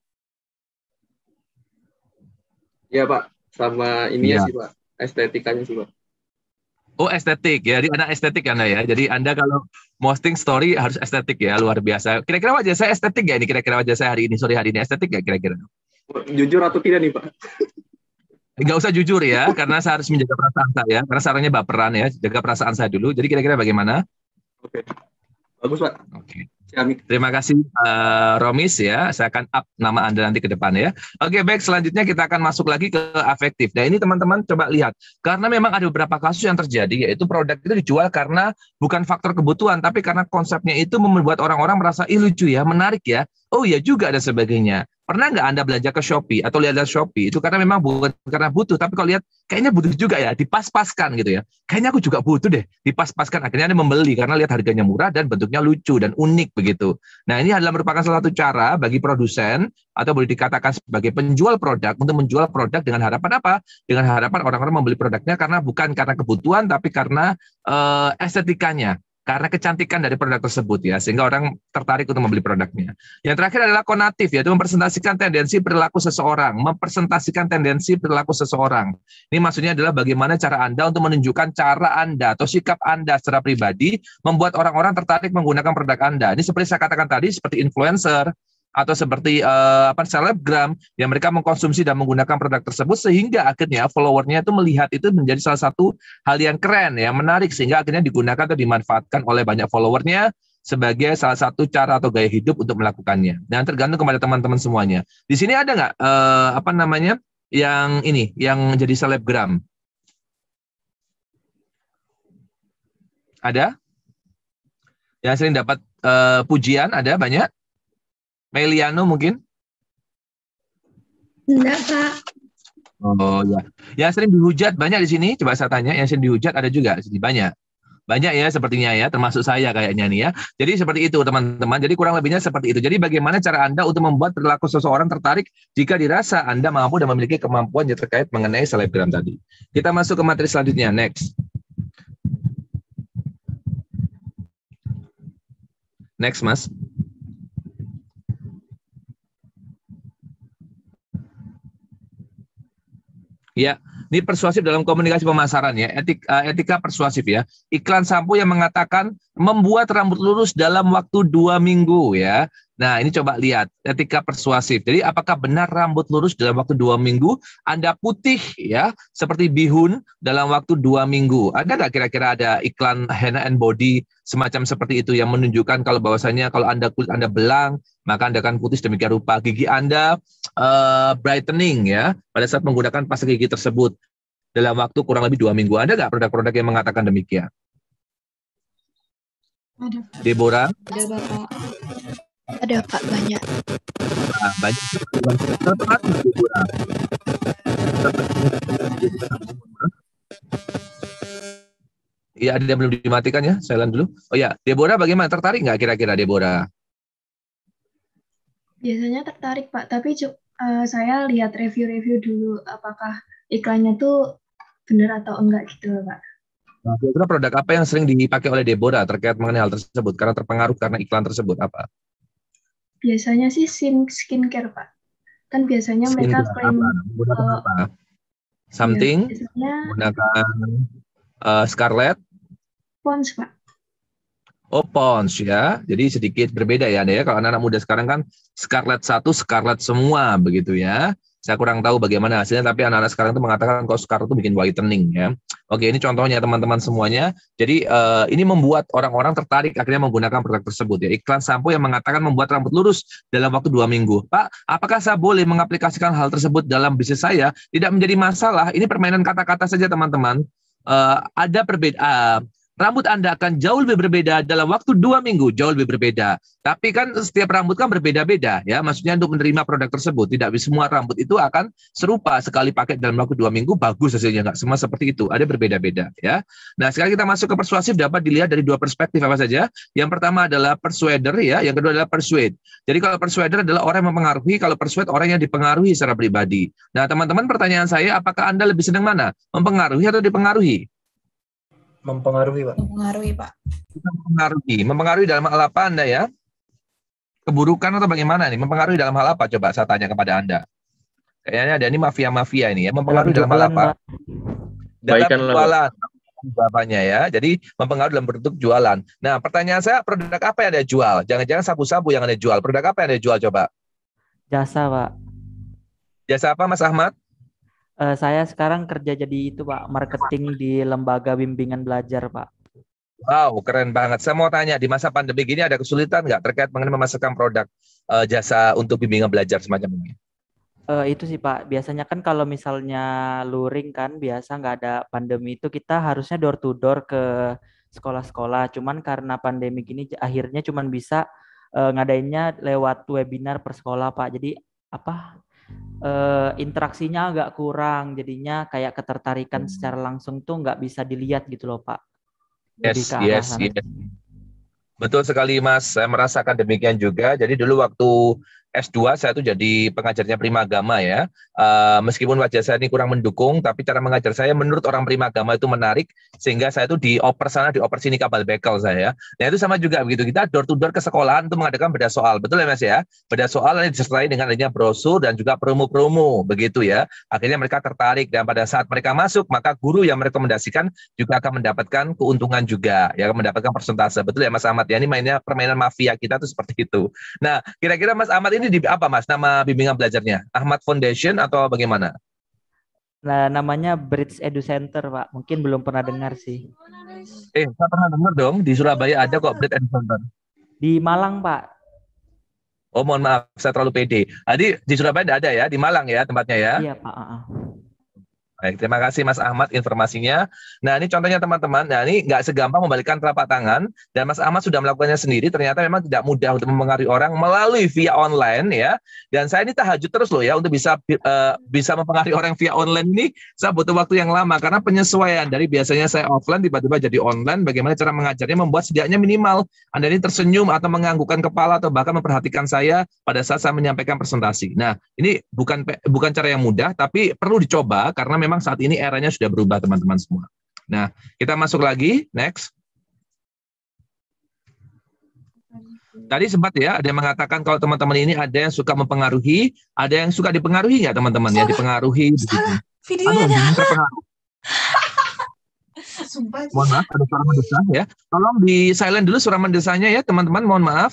Iya Pak, sama ininya sih Pak, estetikanya sih Pak. Oh, estetik ya. Jadi Anda estetik Anda ya. Jadi Anda kalau posting story harus estetik ya, luar biasa. Kira-kira wajah saya estetik ya ini? Kira-kira wajah saya hari ini, sore hari ini estetik ya kira-kira? Jujur atau tidak nih Pak? Nggak usah jujur ya, karena saya harus menjaga perasaan saya. Karena sarannya baperan ya, jaga perasaan saya dulu. Jadi kira-kira bagaimana? Oke, bagus Pak. Oke. Ciamik. Terima kasih Romis ya. Saya akan up nama Anda nanti ke depan ya. Oke baik, selanjutnya kita akan masuk lagi ke afektif. Nah ini teman-teman coba lihat. Karena memang ada beberapa kasus yang terjadi, yaitu produk itu dijual karena bukan faktor kebutuhan, tapi karena konsepnya itu membuat orang-orang merasa lucu ya, menarik ya. Oh iya juga dan sebagainya. Pernah nggak Anda belanja ke Shopee atau lihat Shopee itu karena memang bukan karena butuh, tapi kalau lihat kayaknya butuh juga ya, dipas-paskan gitu ya. Kayaknya aku juga butuh deh, dipas-paskan. Akhirnya Anda membeli karena lihat harganya murah dan bentuknya lucu dan unik begitu. Nah ini adalah merupakan salah satu cara bagi produsen atau boleh dikatakan sebagai penjual produk untuk menjual produk dengan harapan apa? Dengan harapan orang-orang membeli produknya karena bukan karena kebutuhan, tapi karena estetikanya. Karena kecantikan dari produk tersebut ya, sehingga orang tertarik untuk membeli produknya. Yang terakhir adalah konatif, yaitu mempresentasikan tendensi perilaku seseorang. Ini maksudnya adalah bagaimana cara Anda untuk menunjukkan cara Anda atau sikap Anda secara pribadi membuat orang-orang tertarik menggunakan produk Anda. Ini seperti saya katakan tadi, seperti influencer atau seperti selebgram yang mereka mengkonsumsi dan menggunakan produk tersebut sehingga akhirnya followernya itu melihat itu menjadi salah satu hal yang keren ya, menarik, sehingga akhirnya digunakan atau dimanfaatkan oleh banyak followernya sebagai salah satu cara atau gaya hidup untuk melakukannya. Dan tergantung kepada teman-teman semuanya. Di sini ada nggak yang jadi selebgram? Ada? Yang sering dapat pujian ada banyak? Meliano mungkin? Enggak, Pak. Oh ya. Yang sering dihujat banyak di sini. Coba saya tanya, yang sering dihujat ada juga di sini banyak. Banyak ya sepertinya ya, termasuk saya kayaknya nih ya. Jadi seperti itu teman-teman. Jadi kurang lebihnya seperti itu. Jadi bagaimana cara Anda untuk membuat perilaku seseorang tertarik jika dirasa Anda mampu dan memiliki kemampuan yang terkait mengenai selebgram tadi. Kita masuk ke materi selanjutnya. Next. Next, Mas. Ya, ini persuasif dalam komunikasi pemasaran ya, etika persuasif ya. Iklan sampo yang mengatakan membuat rambut lurus dalam waktu 2 minggu ya. Nah, ini coba lihat etika persuasif. Jadi apakah benar rambut lurus dalam waktu 2 minggu? Anda putih ya, seperti bihun dalam waktu 2 minggu. Ada nggak kira-kira ada iklan henna and body semacam seperti itu yang menunjukkan kalau bahwasanya kalau kulit Anda belang, maka Anda akan putih sedemikian rupa. Gigi Anda brightening ya pada saat menggunakan pasta gigi tersebut dalam waktu kurang lebih 2 minggu. Ada nggak produk-produk yang mengatakan demikian? Ada. Deborah? Ada Bapak. Ada, Pak, banyak. Nah, banyak. Tepat, Deborah. Iya, ada yang belum dimatikan ya. Saya ulang dulu. Oh ya, Deborah bagaimana? Tertarik nggak kira-kira Deborah? Biasanya tertarik, Pak, tapi saya lihat review-review dulu apakah iklannya tuh benar atau enggak gitu, Pak. Nah, kira-kira produk apa yang sering dipakai oleh Deborah terkait mengenai hal tersebut? Karena terpengaruh karena iklan tersebut apa? Biasanya sih skincare, Pak. Kan biasanya mereka klaim Menggunakan apa? Something? ya, biasanya Menggunakan Scarlett? Pond's, Pak. Oh, Pond's ya. Jadi sedikit berbeda ya Anda ya. Kalau anak-anak muda sekarang kan Scarlett 1, Scarlett semua begitu ya. Saya kurang tahu bagaimana hasilnya, tapi anak-anak sekarang itu mengatakan kalau Scarlett itu bikin whitening ya. Oke, ini contohnya teman-teman semuanya. Jadi ini membuat orang-orang tertarik akhirnya menggunakan produk tersebut ya. Iklan sampo yang mengatakan membuat rambut lurus dalam waktu 2 minggu. Pak, apakah saya boleh mengaplikasikan hal tersebut dalam bisnis saya? Tidak menjadi masalah. Ini permainan kata-kata saja teman-teman. Ada perbedaan. Rambut Anda akan jauh lebih berbeda dalam waktu 2 minggu, jauh lebih berbeda. Tapi kan setiap rambut kan berbeda-beda ya. Maksudnya untuk menerima produk tersebut, tidak semua rambut itu akan serupa sekali pakai dalam waktu 2 minggu bagus hasilnya, nggak semua seperti itu. Ada berbeda-beda ya. Nah, sekarang kita masuk ke persuasif dapat dilihat dari 2 perspektif apa saja. Yang pertama adalah persuader ya, yang kedua adalah persuade. Jadi kalau persuader adalah orang yang mempengaruhi, kalau persuade orang yang dipengaruhi secara pribadi. Nah, teman-teman pertanyaan saya, apakah Anda lebih senang mana? Mempengaruhi atau dipengaruhi? Mempengaruhi, Pak. Mempengaruhi, Pak. Mempengaruhi dalam hal apa Anda ya? Keburukan atau bagaimana nih? Mempengaruhi dalam hal apa? Coba saya tanya kepada Anda. Kayaknya ada ini mafia-mafia ini ya. Mempengaruhi dalam hal apa? Dalam jualan. Jawabannya ya. Jadi mempengaruhi dalam bentuk jualan. Nah, pertanyaan saya, produk apa yang Anda jual? Jangan-jangan sabu-sabu yang Anda jual. Produk apa yang Anda jual coba? Jasa, Pak. Jasa apa Mas Ahmad? Saya sekarang kerja jadi itu, Pak, marketing di lembaga bimbingan belajar, Pak. Wow, keren banget. Saya mau tanya, di masa pandemi gini ada kesulitan nggak terkait mengenai memasarkan produk jasa untuk bimbingan belajar semacam ini? Itu sih, Pak. Biasanya kan kalau misalnya luring kan, biasa nggak ada pandemi itu kita harusnya door to door ke sekolah-sekolah. Cuman karena pandemi gini akhirnya cuman bisa ngadainnya lewat webinar per sekolah, Pak. Jadi interaksinya agak kurang, jadinya kayak ketertarikan secara langsung tuh nggak bisa dilihat gitu loh, Pak. Yes. Betul sekali Mas, saya merasakan demikian juga. Jadi dulu waktu S2 saya tuh jadi pengajarnya Primagama ya. Meskipun wajah saya ini kurang mendukung, tapi cara mengajar saya menurut orang Primagama itu menarik, sehingga saya tuh dioper sana, dioper sini kabel bekel saya. Nah itu sama juga begitu, kita door to door ke sekolahan untuk mengadakan bedah soal, betul ya Mas ya? Bedah soal yang disertai dengan adanya brosur dan juga promo-promo begitu ya. Akhirnya mereka tertarik dan pada saat mereka masuk, maka guru yang merekomendasikan juga akan mendapatkan keuntungan juga, ya mendapatkan persentase. Betul ya Mas Ahmad ya? Ini mainnya permainan mafia kita tuh seperti itu. Nah, kira-kira Mas Ahmad ini di apa Mas nama bimbingan belajarnya? Ahmad Foundation atau bagaimana? Nah, namanya Bridge Edu Center, Pak. Mungkin belum pernah dengar sih. Saya pernah dengar dong, di Surabaya ada kok Bridge Edu Center. Di Malang, Pak. Oh, mohon maaf, saya terlalu pede. Jadi di Surabaya ada ya, di Malang ya tempatnya ya? Iya, Pak. Baik, terima kasih Mas Ahmad informasinya. Nah, ini contohnya teman-teman. Nah, ini nggak segampang membalikkan telapak tangan. Dan Mas Ahmad sudah melakukannya sendiri. Ternyata memang tidak mudah untuk mempengaruhi orang melalui via online ya. Dan saya ini tahajud terus loh ya untuk bisa mempengaruhi orang via online ini. Saya butuh waktu yang lama karena penyesuaian dari biasanya saya offline tiba-tiba jadi online. Bagaimana cara mengajarnya membuat setidaknya minimal Anda ini tersenyum atau menganggukkan kepala atau bahkan memperhatikan saya pada saat saya menyampaikan presentasi. Nah, ini bukan cara yang mudah, tapi perlu dicoba karena memang saat ini eranya sudah berubah teman-teman semua. Nah, kita masuk lagi, next. Tadi sempat ya, ada yang mengatakan kalau teman-teman ini ada yang suka mempengaruhi, ada yang suka dipengaruhi nggak teman-teman? Ya, dipengaruhi. Salah, videonya ada. Terpengaruh. Mohon maaf, ada suara mendesah ya. Tolong di silent dulu suara mendesahnya ya teman-teman, mohon maaf.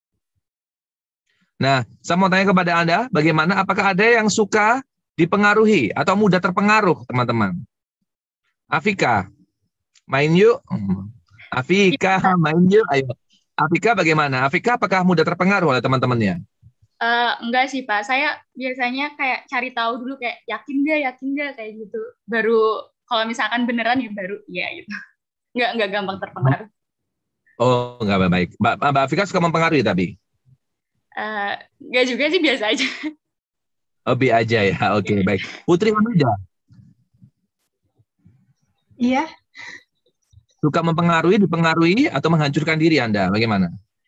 Nah, saya mau tanya kepada Anda, bagaimana, apakah ada yang suka dipengaruhi atau mudah terpengaruh, teman-teman? Afika, main yuk. Afika, main yuk. Ayo. Afika bagaimana? Afika apakah mudah terpengaruh oleh teman-temannya? Enggak sih Pak, saya biasanya kayak cari tahu dulu kayak yakin nggak kayak gitu. Baru kalau misalkan beneran ya baru ya gitu. Enggak gampang terpengaruh. Oh, enggak baik. Mbak Afika suka mempengaruhi tapi? Enggak juga sih, biasa aja. Hobi aja ya, oke, baik. Putri Hamida. Iya. Suka mempengaruhi, dipengaruhi, atau menghancurkan diri Anda? Bagaimana?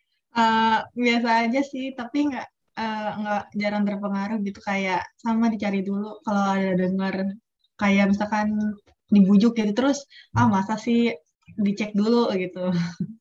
Biasa aja sih, tapi nggak jarang terpengaruh gitu, kayak sama dicari dulu kalau ada dengar kayak misalkan dibujuk gitu terus masa sih, dicek dulu gitu.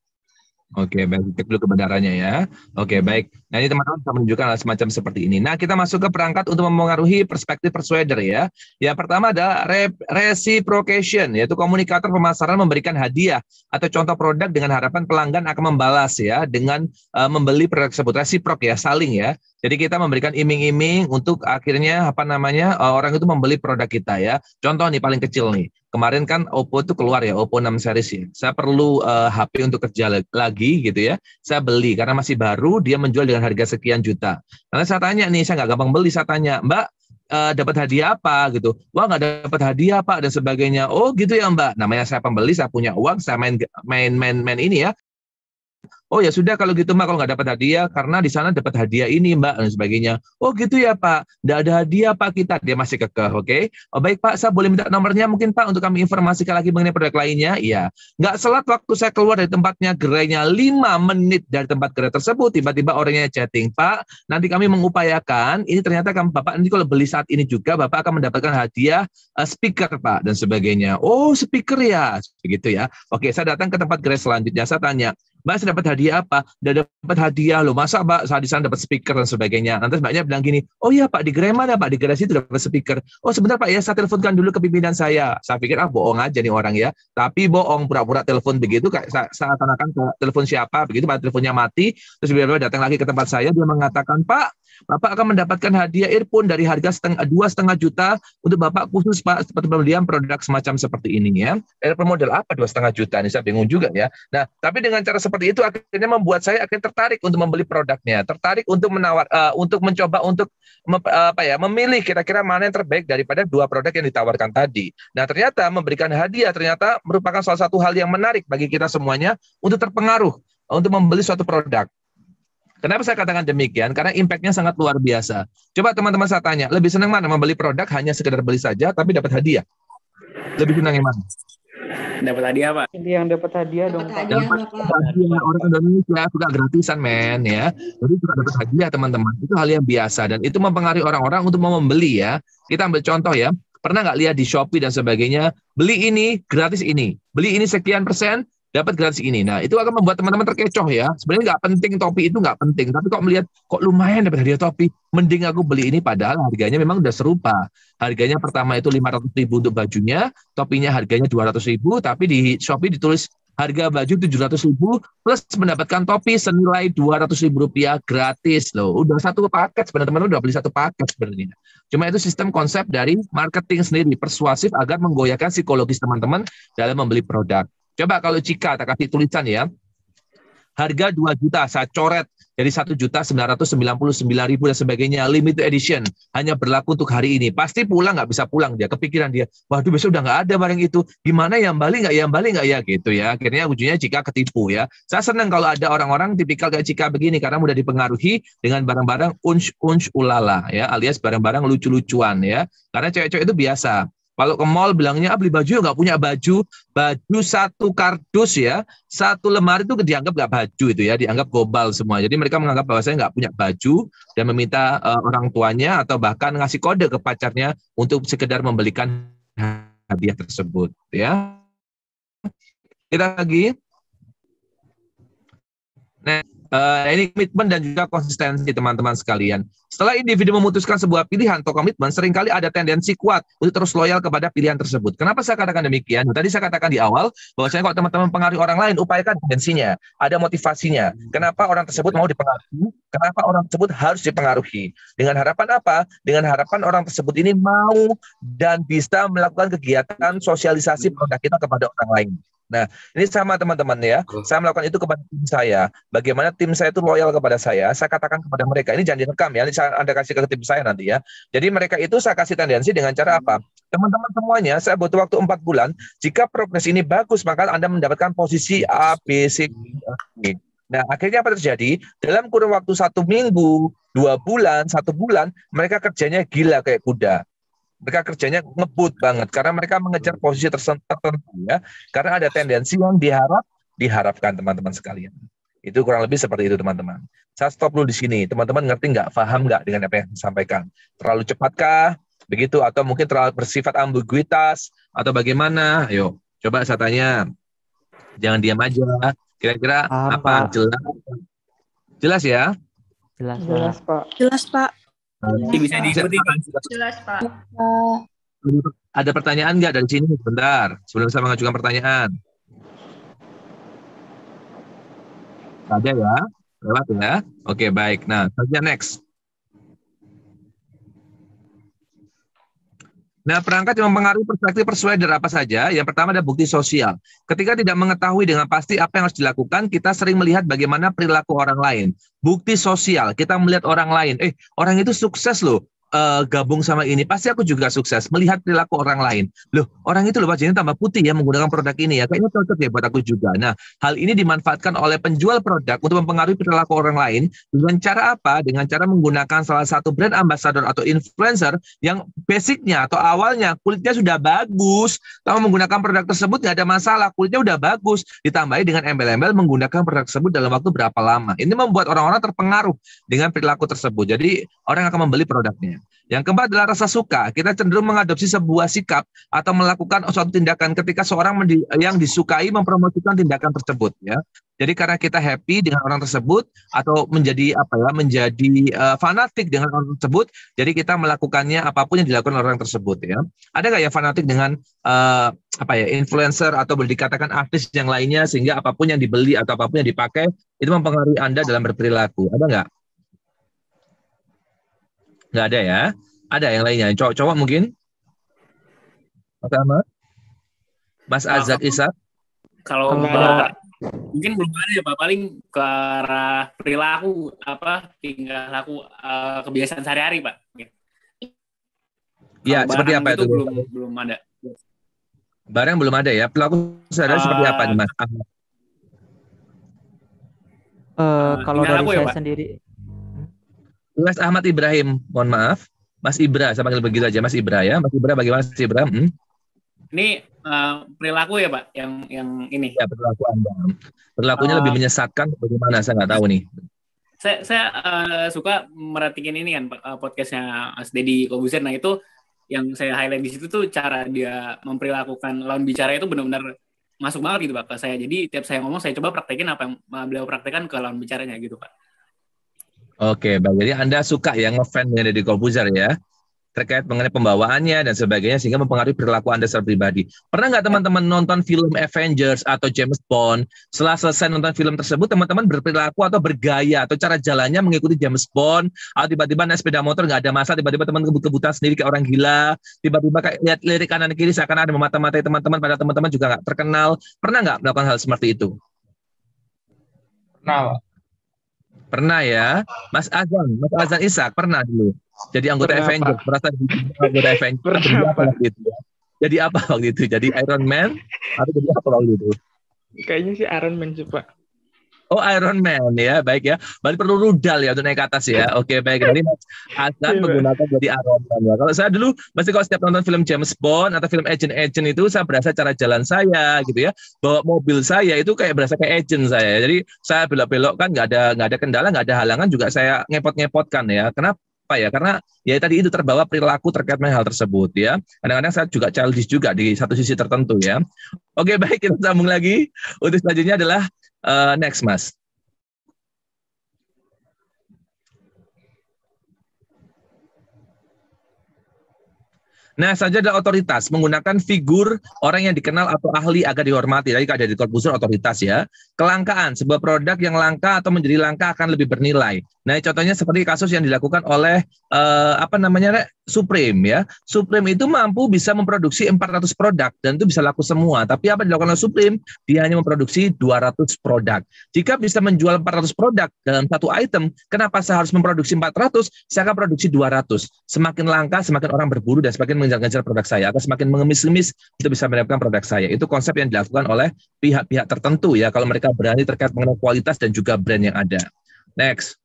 Oke, baik. Cek dulu kebenarannya ya. Oke, baik. Nah, ini teman-teman bisa menunjukkan hal semacam seperti ini. Nah, kita masuk ke perangkat untuk mempengaruhi perspektif persuader ya. Yang pertama adalah reciprocation, yaitu komunikator pemasaran memberikan hadiah atau contoh produk dengan harapan pelanggan akan membalas ya dengan membeli produk tersebut. Reciprok ya, saling ya. Jadi kita memberikan iming-iming untuk akhirnya orang itu membeli produk kita ya. Contoh nih paling kecil nih. Kemarin kan Oppo itu keluar ya, Oppo 6 series ya. Saya perlu HP untuk kerja lagi gitu ya. Saya beli karena masih baru, dia menjual dengan harga sekian juta. Karena saya tanya nih, saya nggak gampang beli, saya tanya, Mbak dapat hadiah apa gitu? Wah, nggak dapat hadiah Pak dan sebagainya. Oh gitu ya Mbak. Namanya saya pembeli, saya punya uang, saya main ini ya. Oh ya sudah kalau gitu Mbak, kalau nggak dapat hadiah karena di sana dapat hadiah ini Mbak dan sebagainya. Oh gitu ya Pak, nggak ada hadiah Pak kita. Dia masih kekeh, oke? Oh baik Pak, saya boleh minta nomornya mungkin Pak untuk kami informasikan lagi mengenai produk lainnya. Iya. Nggak selat waktu saya keluar dari tempatnya gerainya 5 menit dari tempat gerai tersebut, tiba-tiba orangnya chatting, Pak, nanti kami mengupayakan, ini ternyata Bapak nanti kalau beli saat ini juga Bapak akan mendapatkan hadiah speaker Pak dan sebagainya. Oh speaker ya, begitu ya. Oke, saya datang ke tempat gerai selanjutnya, saya tanya, Mbak, saya dapat hadiah apa? Udah dapat hadiah loh. Masa Mbak saat di sana dapat speaker dan sebagainya. Nanti Mbaknya bilang gini, oh iya Pak, di gerai mana Pak? Di gerai situ dapat speaker. Oh sebentar Pak ya, saya teleponkan dulu ke pimpinan saya. Saya pikir bohong aja nih orang ya. Tapi bohong, pura-pura telepon begitu. Kayak saya akan telepon siapa? Begitu Pak, teleponnya mati. Terus tiba-tiba datang lagi ke tempat saya. Dia mengatakan, Pak, Bapak akan mendapatkan hadiah earphone dari harga 2,5 juta untuk Bapak khusus Pak seperti pembelian produk semacam seperti ini ya. Earphone model apa 2,5 juta? Ini saya bingung juga ya. Nah, tapi dengan cara seperti itu akhirnya membuat saya akhirnya tertarik untuk membeli produknya, tertarik untuk untuk mencoba untuk memilih kira-kira mana yang terbaik daripada dua produk yang ditawarkan tadi. Nah, ternyata memberikan hadiah ternyata merupakan salah satu hal yang menarik bagi kita semuanya untuk terpengaruh untuk membeli suatu produk. Kenapa saya katakan demikian? Karena impact-nya sangat luar biasa. Coba teman-teman saya tanya, lebih senang mana membeli produk hanya sekedar beli saja tapi dapat hadiah? Lebih senang yang mana? Dapat hadiah, Pak. Yang dapat hadiah dong, Pak. Dapat hadiah. Orang Indonesia suka gratisan, men ya. Jadi suka dapat hadiah, teman-teman. Itu hal yang biasa dan itu mempengaruhi orang-orang untuk mau membeli ya. Kita ambil contoh ya. Pernah nggak lihat di Shopee dan sebagainya, beli ini gratis ini, beli ini sekian persen dapat gratis ini. Nah, itu akan membuat teman-teman terkecoh ya. Sebenarnya nggak penting, topi itu nggak penting. Tapi kok melihat, kok lumayan dapat hadiah topi, mending aku beli ini padahal harganya memang udah serupa. Harganya pertama itu 500.000 untuk bajunya, topinya harganya 200.000, tapi di Shopee ditulis harga baju 700.000 plus mendapatkan topi senilai 200.000 rupiah gratis loh. Udah satu paket sebenarnya, teman-teman udah beli satu paket sebenarnya. Cuma itu sistem konsep dari marketing sendiri, persuasif agar menggoyahkan psikologis teman-teman dalam membeli produk. Coba kalau Cika, tak kasih tulisan ya, harga 2 juta, saya coret Jadi 1.999.000 dan sebagainya, limited edition, hanya berlaku untuk hari ini. Pasti pulang nggak bisa pulang dia, kepikiran dia, waduh besok udah nggak ada barang itu, gimana ya, balik nggak ya gitu ya. Akhirnya ujungnya Cika ketipu ya. Saya senang kalau ada orang-orang tipikal kayak Cika begini, karena mudah dipengaruhi dengan barang-barang unch ulala ya, alias barang-barang lucu-lucuan ya. Karena cewek-cewek itu biasa. Kalau ke mall bilangnya beli baju, nggak punya baju satu kardus ya, satu lemari itu dianggap nggak baju itu ya, dianggap gobal semua. Jadi mereka menganggap bahwa saya nggak punya baju dan meminta orang tuanya atau bahkan ngasih kode ke pacarnya untuk sekedar membelikan hadiah tersebut ya. Kita lagi. Nah, ini komitmen dan juga konsistensi teman-teman sekalian. Setelah individu memutuskan sebuah pilihan atau komitmen, seringkali ada tendensi kuat untuk terus loyal kepada pilihan tersebut. Kenapa saya katakan demikian? Tadi saya katakan di awal, bahwasanya kalau teman-teman pengaruhi orang lain, upayakan tendensinya, ada motivasinya. Kenapa orang tersebut mau dipengaruhi? Kenapa orang tersebut harus dipengaruhi? Dengan harapan apa? Dengan harapan orang tersebut ini mau dan bisa melakukan kegiatan sosialisasi produk kita kepada orang lain. Nah, ini sama teman-teman ya. Saya melakukan itu kepada tim saya. Bagaimana tim saya itu loyal kepada saya katakan kepada mereka. Ini jangan direkam ya. Ini Anda kasih ke tim saya nanti ya. Jadi mereka itu saya kasih tendensi dengan cara apa? Teman-teman semuanya, saya butuh waktu 4 bulan. Jika progres ini bagus, maka Anda mendapatkan posisi A, B, C, D. Nah, akhirnya apa terjadi? Dalam kurun waktu 1 minggu, 2 bulan, 1 bulan, mereka kerjanya gila kayak kuda. Mereka kerjanya ngebut banget karena mereka mengejar posisi tertentu ya. Karena ada tendensi yang diharapkan teman-teman sekalian. Itu kurang lebih seperti itu teman-teman. Saya stop dulu di sini. Teman-teman ngerti nggak? Paham nggak dengan apa yang saya sampaikan? Terlalu cepatkah? Begitu atau mungkin terlalu bersifat ambiguitas atau bagaimana? Ayo, coba saya tanya. Jangan diam aja. Kira-kira apa? Jelas ya? Jelas, Pak. Jelas, Pak. Bisa diikuti. Jelas, Pak. Ada pertanyaan nggak dari sini? Sebentar, sebelum saya mengajukan pertanyaan. Ada ya? Lewat ya? Oke, baik. Nah, saja next. Nah, perangkat yang mempengaruhi perspektif persuader apa saja? Yang pertama ada bukti sosial. Ketika tidak mengetahui dengan pasti apa yang harus dilakukan, kita sering melihat bagaimana perilaku orang lain. Bukti sosial, kita melihat orang lain. Orang itu sukses loh. Gabung sama ini, pasti aku juga sukses. Melihat perilaku orang lain. Loh, orang itu loh wajahnya tambah putih ya menggunakan produk ini ya. Kayaknya cocok ya buat aku juga. Nah, hal ini dimanfaatkan oleh penjual produk untuk mempengaruhi perilaku orang lain. Dengan cara apa? Dengan cara menggunakan salah satu brand ambassador atau influencer yang basicnya atau awalnya kulitnya sudah bagus. Kalau menggunakan produk tersebut nggak ada masalah. Kulitnya udah bagus. Ditambahi dengan embel-embel menggunakan produk tersebut dalam waktu berapa lama. Ini membuat orang-orang terpengaruh dengan perilaku tersebut. Jadi, orang akan membeli produknya. Yang keempat adalah rasa suka. Kita cenderung mengadopsi sebuah sikap atau melakukan suatu tindakan ketika seorang yang disukai mempromosikan tindakan tersebut ya. Jadi karena kita happy dengan orang tersebut atau menjadi fanatik dengan orang tersebut, jadi kita melakukannya apapun yang dilakukan oleh orang tersebut ya. Ada nggak ya fanatik dengan influencer atau boleh dikatakan artis yang lainnya sehingga apapun yang dibeli atau apapun yang dipakai itu mempengaruhi Anda dalam berperilaku? Ada nggak? Nggak ada ya? Ada yang lainnya? Cowok-cowok mungkin? Mas Ahmad? Mas Azad Ishak? Kalau mungkin belum ada ya Pak, paling ke arah perilaku, tingkah laku, kebiasaan sehari-hari Pak. Ya, seperti apa itu? Belum ada. Barang belum ada ya? Perilaku sehari-hari seperti apa nih Mas Ahmad? Kalau dari saya sendiri, Mas Ahmad Ibrahim, mohon maaf. Mas Ibra, saya panggil begitu aja, Mas Ibra ya. Mas Ibra, bagaimana Mas Ibra? Ini perilaku ya Pak, yang ini. Ya, perilaku Anda. Perilakunya lebih menyesatkan, bagaimana? Saya nggak tahu nih. Saya suka merhatiin ini kan podcastnya Mas Deddy Kobuzer. Nah itu yang saya highlight di situ tuh cara dia memperilakukan lawan bicara itu benar-benar masuk banget gitu Pak ke saya. Jadi tiap saya ngomong saya coba praktekin apa yang beliau praktekkan ke lawan bicaranya gitu Pak. Oke, baik. Jadi Anda suka ya ngefans dengan Deddy Kobuzer ya, terkait mengenai pembawaannya dan sebagainya sehingga mempengaruhi perilaku Anda secara pribadi. Pernah nggak teman-teman nonton film Avengers atau James Bond? Setelah selesai nonton film tersebut, teman-teman berperilaku atau bergaya atau cara jalannya mengikuti James Bond, atau tiba-tiba naik sepeda motor nggak ada masalah, tiba-tiba teman kebut-kebutan sendiri kayak orang gila, tiba-tiba kayak lihat lirik kanan kiri seakan ada memata-matai teman-teman, padahal teman-teman juga nggak terkenal. Pernah nggak melakukan hal seperti itu? Pernah, Pak. Pernah ya, Mas Azan Ishak pernah dulu. Jadi anggota Pernah, Avengers, Pak. merasa jadi anggota Avengers. Pernah, Jadi apa Pak. waktu itu ya? Jadi apa waktu itu? Jadi Iron Man atau jadi apa waktu itu? Kayaknya sih Iron Man sih, Pak. Oh, Iron Man ya, baik ya. Berarti perlu rudal ya untuk naik ke atas ya. Oke, baik. Jadi Mas Azan Iya, Pak. menggunakan jadi Iron Man ya. Kalau saya dulu, mesti kalau setiap nonton film James Bond atau film agent-agent itu, saya berasa cara jalan saya gitu ya. Bawa mobil saya itu kayak berasa kayak agent saya. Jadi saya belok-belok kan nggak ada kendala, nggak ada halangan, juga saya ngepot-ngepotkan ya. Kenapa? Ya, karena ya tadi itu terbawa perilaku terkait dengan hal tersebut ya. Kadang-kadang saya juga childish juga di satu sisi tertentu ya. Oke, baik, kita sambung lagi. Untuk selanjutnya adalah next, Mas. Nah, saja ada otoritas, menggunakan figur orang yang dikenal atau ahli agar dihormati. Tadi ada di Corbusier otoritas ya. Kelangkaan, sebuah produk yang langka atau menjadi langka akan lebih bernilai. Nah, contohnya seperti kasus yang dilakukan oleh Supreme ya. Supreme itu mampu bisa memproduksi 400 produk dan itu bisa laku semua. Tapi apa yang dilakukan oleh Supreme? Dia hanya memproduksi 200 produk. Jika bisa menjual 400 produk dalam satu item, kenapa saya harus memproduksi 400? Saya akan produksi 200. Semakin langka, semakin orang berburu dan semakin mengejar-ngejar produk saya, akan semakin mengemis-ngemis untuk bisa mendapatkan produk saya. Itu konsep yang dilakukan oleh pihak-pihak tertentu ya, kalau mereka berani terkait mengenai kualitas dan juga brand yang ada. Next.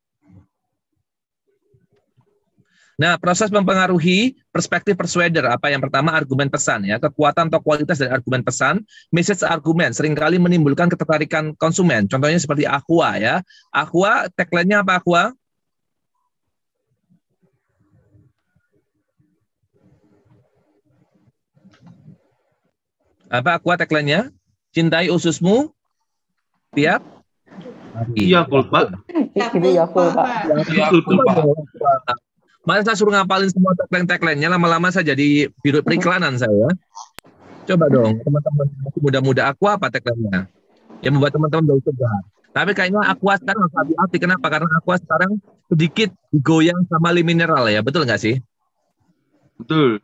Nah, proses mempengaruhi perspektif persuader. Apa yang pertama, argumen pesan ya, kekuatan atau kualitas dari argumen pesan. Message argumen seringkali menimbulkan ketertarikan konsumen. Contohnya seperti Aqua ya. Aqua, tagline-nya apa Aqua? Apa Aqua tagline-nya? Cintai ususmu tiap hari. Iya, Pak. Itu Yakult, Pak. Masa saya suruh ngapalin semua tagline-nya, lama-lama saya jadi biro periklanan saya. Coba dong, teman-teman muda-muda Aqua apa tagline-nya? Yang membuat teman-teman jauh segar. Tapi kayaknya Aqua sekarang harus hati-hati. Kenapa? Karena Aqua sekarang sedikit digoyang sama mineral ya. Betul nggak sih? Betul.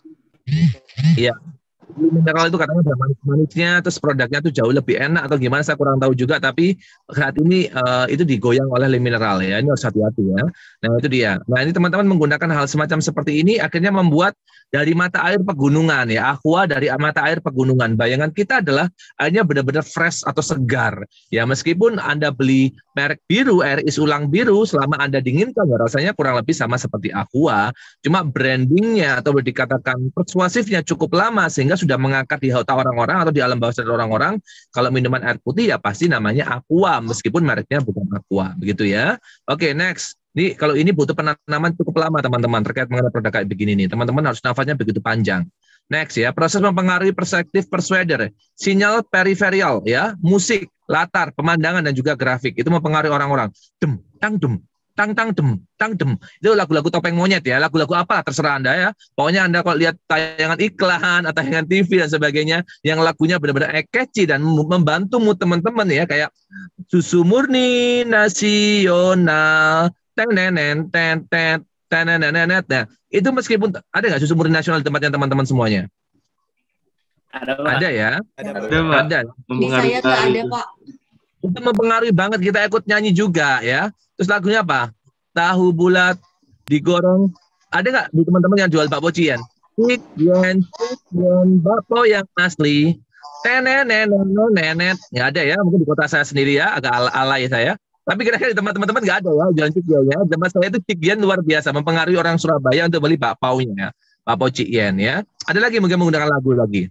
Iya. Mineral itu katanya ada manis-manisnya, terus produknya tuh jauh lebih enak atau gimana, saya kurang tahu juga, tapi saat ini itu digoyang oleh mineral ya, ini harus hati-hati ya. Nah itu dia. Nah ini teman-teman menggunakan hal semacam seperti ini akhirnya membuat dari mata air pegunungan ya, Aqua dari mata air pegunungan. Bayangan kita adalah airnya benar-benar fresh atau segar ya, meskipun Anda beli merek biru, air is ulang biru, selama Anda dinginkan ya rasanya kurang lebih sama seperti Aqua, cuma brandingnya atau dikatakan persuasifnya cukup lama sehingga sudah mengangkat di otak orang-orang atau di alam bawah sadar orang-orang kalau minuman air putih ya pasti namanya Aqua meskipun mereknya bukan Aqua, begitu ya. Oke, next. Ini kalau ini butuh penanaman cukup lama teman-teman terkait mengenai produk kayak begini nih. Teman-teman harus nafasnya begitu panjang. Next ya, proses mempengaruhi perspektif persuader. Sinyal periferial ya, musik, latar, pemandangan dan juga grafik itu mempengaruhi orang-orang. Dem, tang dem, tang tang dem, tang dem. Itu lagu-lagu topeng monyet ya, lagu-lagu apa terserah Anda ya. Pokoknya Anda kalau lihat tayangan iklan atau tayangan TV dan sebagainya yang lagunya benar-benar catchy dan membantumu teman-teman ya, kayak susu murni nasional, teng nenen ten ten tenenenet. Nah, itu meskipun ada nggak susu murni nasional di tempatnya teman-teman semuanya? Ada ya? Ada. Di saya nggak ada, Pak. Itu mempengaruhi banget, kita ikut nyanyi juga ya. Terus lagunya apa? Tahu bulat digoreng. Ada nggak di teman-teman yang jual bakpo Cien? Cikyen bakpo yang asli. Tenenenet. Nggak ada ya, mungkin di kota saya sendiri ya, agak alay saya. Tapi kira-kira di teman-teman nggak ada ya jualan Cikyen ya. Zaman saya itu Cikyen luar biasa, mempengaruhi orang Surabaya untuk beli bakpaunya, bakpo Cikyen ya. Ada lagi mungkin menggunakan lagu lagi.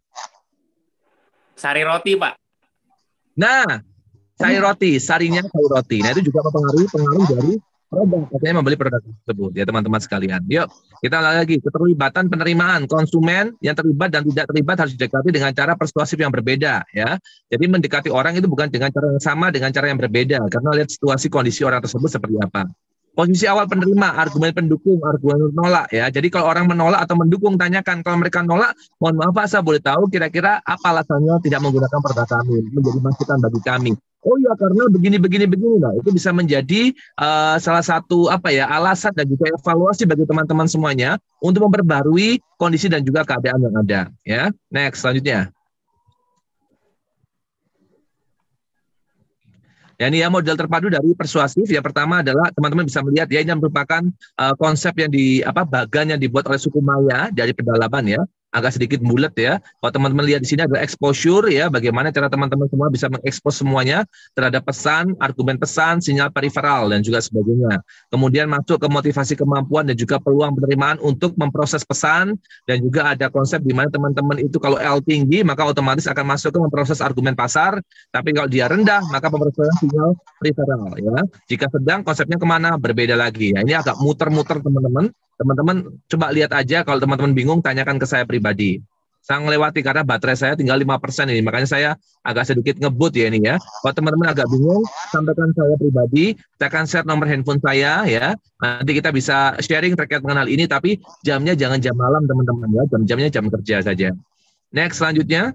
Sari roti, Pak. Nah, sari roti, sarinya sari roti. Nah, itu juga pengaruh dari produk. Katanya membeli produk tersebut ya teman-teman sekalian. Yuk, kita lagi keterlibatan penerimaan konsumen yang terlibat dan tidak terlibat harus didekati dengan cara persuasif yang berbeda ya. Jadi mendekati orang itu bukan dengan cara yang sama, dengan cara yang berbeda karena lihat situasi kondisi orang tersebut seperti apa. Posisi awal penerima, argumen pendukung, argumen menolak ya. Jadi kalau orang menolak atau mendukung, tanyakan. Kalau mereka menolak, mohon maaf Pak, saya boleh tahu kira-kira apa alasannya tidak menggunakan produk kami, menjadi masukan bagi kami. Oh ya karena begini. Nah, itu bisa menjadi salah satu alasan dan juga evaluasi bagi teman-teman semuanya untuk memperbarui kondisi dan juga keadaan yang ada. Ya, next selanjutnya. Ya, ini ya model terpadu dari persuasif. Yang pertama adalah teman-teman bisa melihat ya, ini merupakan konsep yang bagan yang dibuat oleh suku Maya dari pedalaman ya, agak sedikit bulat ya. Kalau teman-teman lihat di sini adalah exposure ya, bagaimana cara teman-teman semua bisa mengekspos semuanya terhadap pesan, argumen pesan, sinyal periferal dan juga sebagainya. Kemudian masuk ke motivasi kemampuan dan juga peluang penerimaan untuk memproses pesan, dan juga ada konsep di mana teman-teman itu kalau L tinggi maka otomatis akan masuk ke memproses argumen pasar, tapi kalau dia rendah maka pemrosesan sinyal periferal ya. Jika sedang konsepnya kemana berbeda lagi ya. Ini agak muter-muter teman-teman. Teman-teman coba lihat aja, kalau teman-teman bingung tanyakan ke saya pribadi. Saya melewati karena baterai saya tinggal 5% ini, makanya saya agak sedikit ngebut ya ini ya. Kalau teman-teman agak bingung, sampaikan saya pribadi, saya akan share nomor handphone saya ya. Nanti kita bisa sharing terkait mengenal ini, tapi jamnya jangan jam malam teman-teman ya, jam-jamnya jam kerja saja. Next, selanjutnya.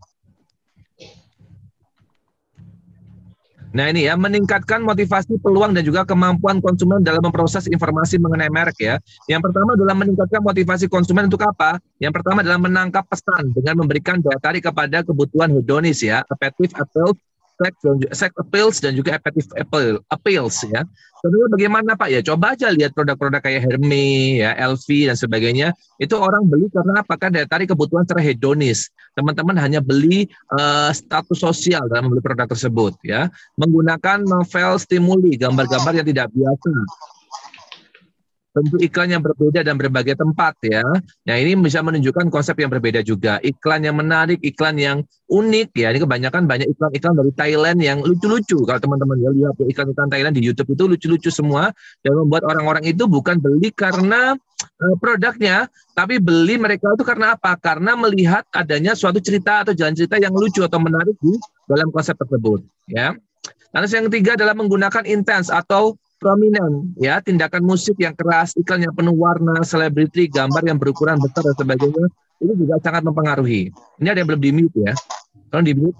Nah ini ya, meningkatkan motivasi, peluang, dan juga kemampuan konsumen dalam memproses informasi mengenai merek ya. Yang pertama adalah meningkatkan motivasi konsumen untuk apa? Yang pertama adalah menangkap pesan dengan memberikan daya tarik kepada kebutuhan hedonis ya, appetite appeal, sex appeals, dan juga appetite appeals ya. Tentunya bagaimana Pak ya? Coba aja lihat produk-produk kayak Hermes ya, LV dan sebagainya. Itu orang beli karena apakah daya tarik kebutuhan secara hedonis. Teman-teman hanya beli status sosial dalam membeli produk tersebut ya. Menggunakan novel stimuli, gambar-gambar yang tidak biasa. Tentu iklan yang berbeda dan berbagai tempat ya. Nah ini bisa menunjukkan konsep yang berbeda juga. Iklan yang menarik, iklan yang unik ya. Ini kebanyakan banyak iklan-iklan dari Thailand yang lucu-lucu. Kalau teman-teman ya lihat iklan-iklan Thailand di YouTube itu lucu-lucu semua, dan membuat orang-orang itu bukan beli karena produknya, tapi beli mereka itu karena apa? Karena melihat adanya suatu cerita atau jalan cerita yang lucu atau menarik di dalam konsep tersebut ya. Lalu yang ketiga adalah menggunakan intens atau prominent ya, tindakan musik yang keras, iklan yang penuh warna, selebriti, gambar yang berukuran besar dan sebagainya, itu juga sangat mempengaruhi. Ini ada yang belum di-mute ya. Tolong di-mute.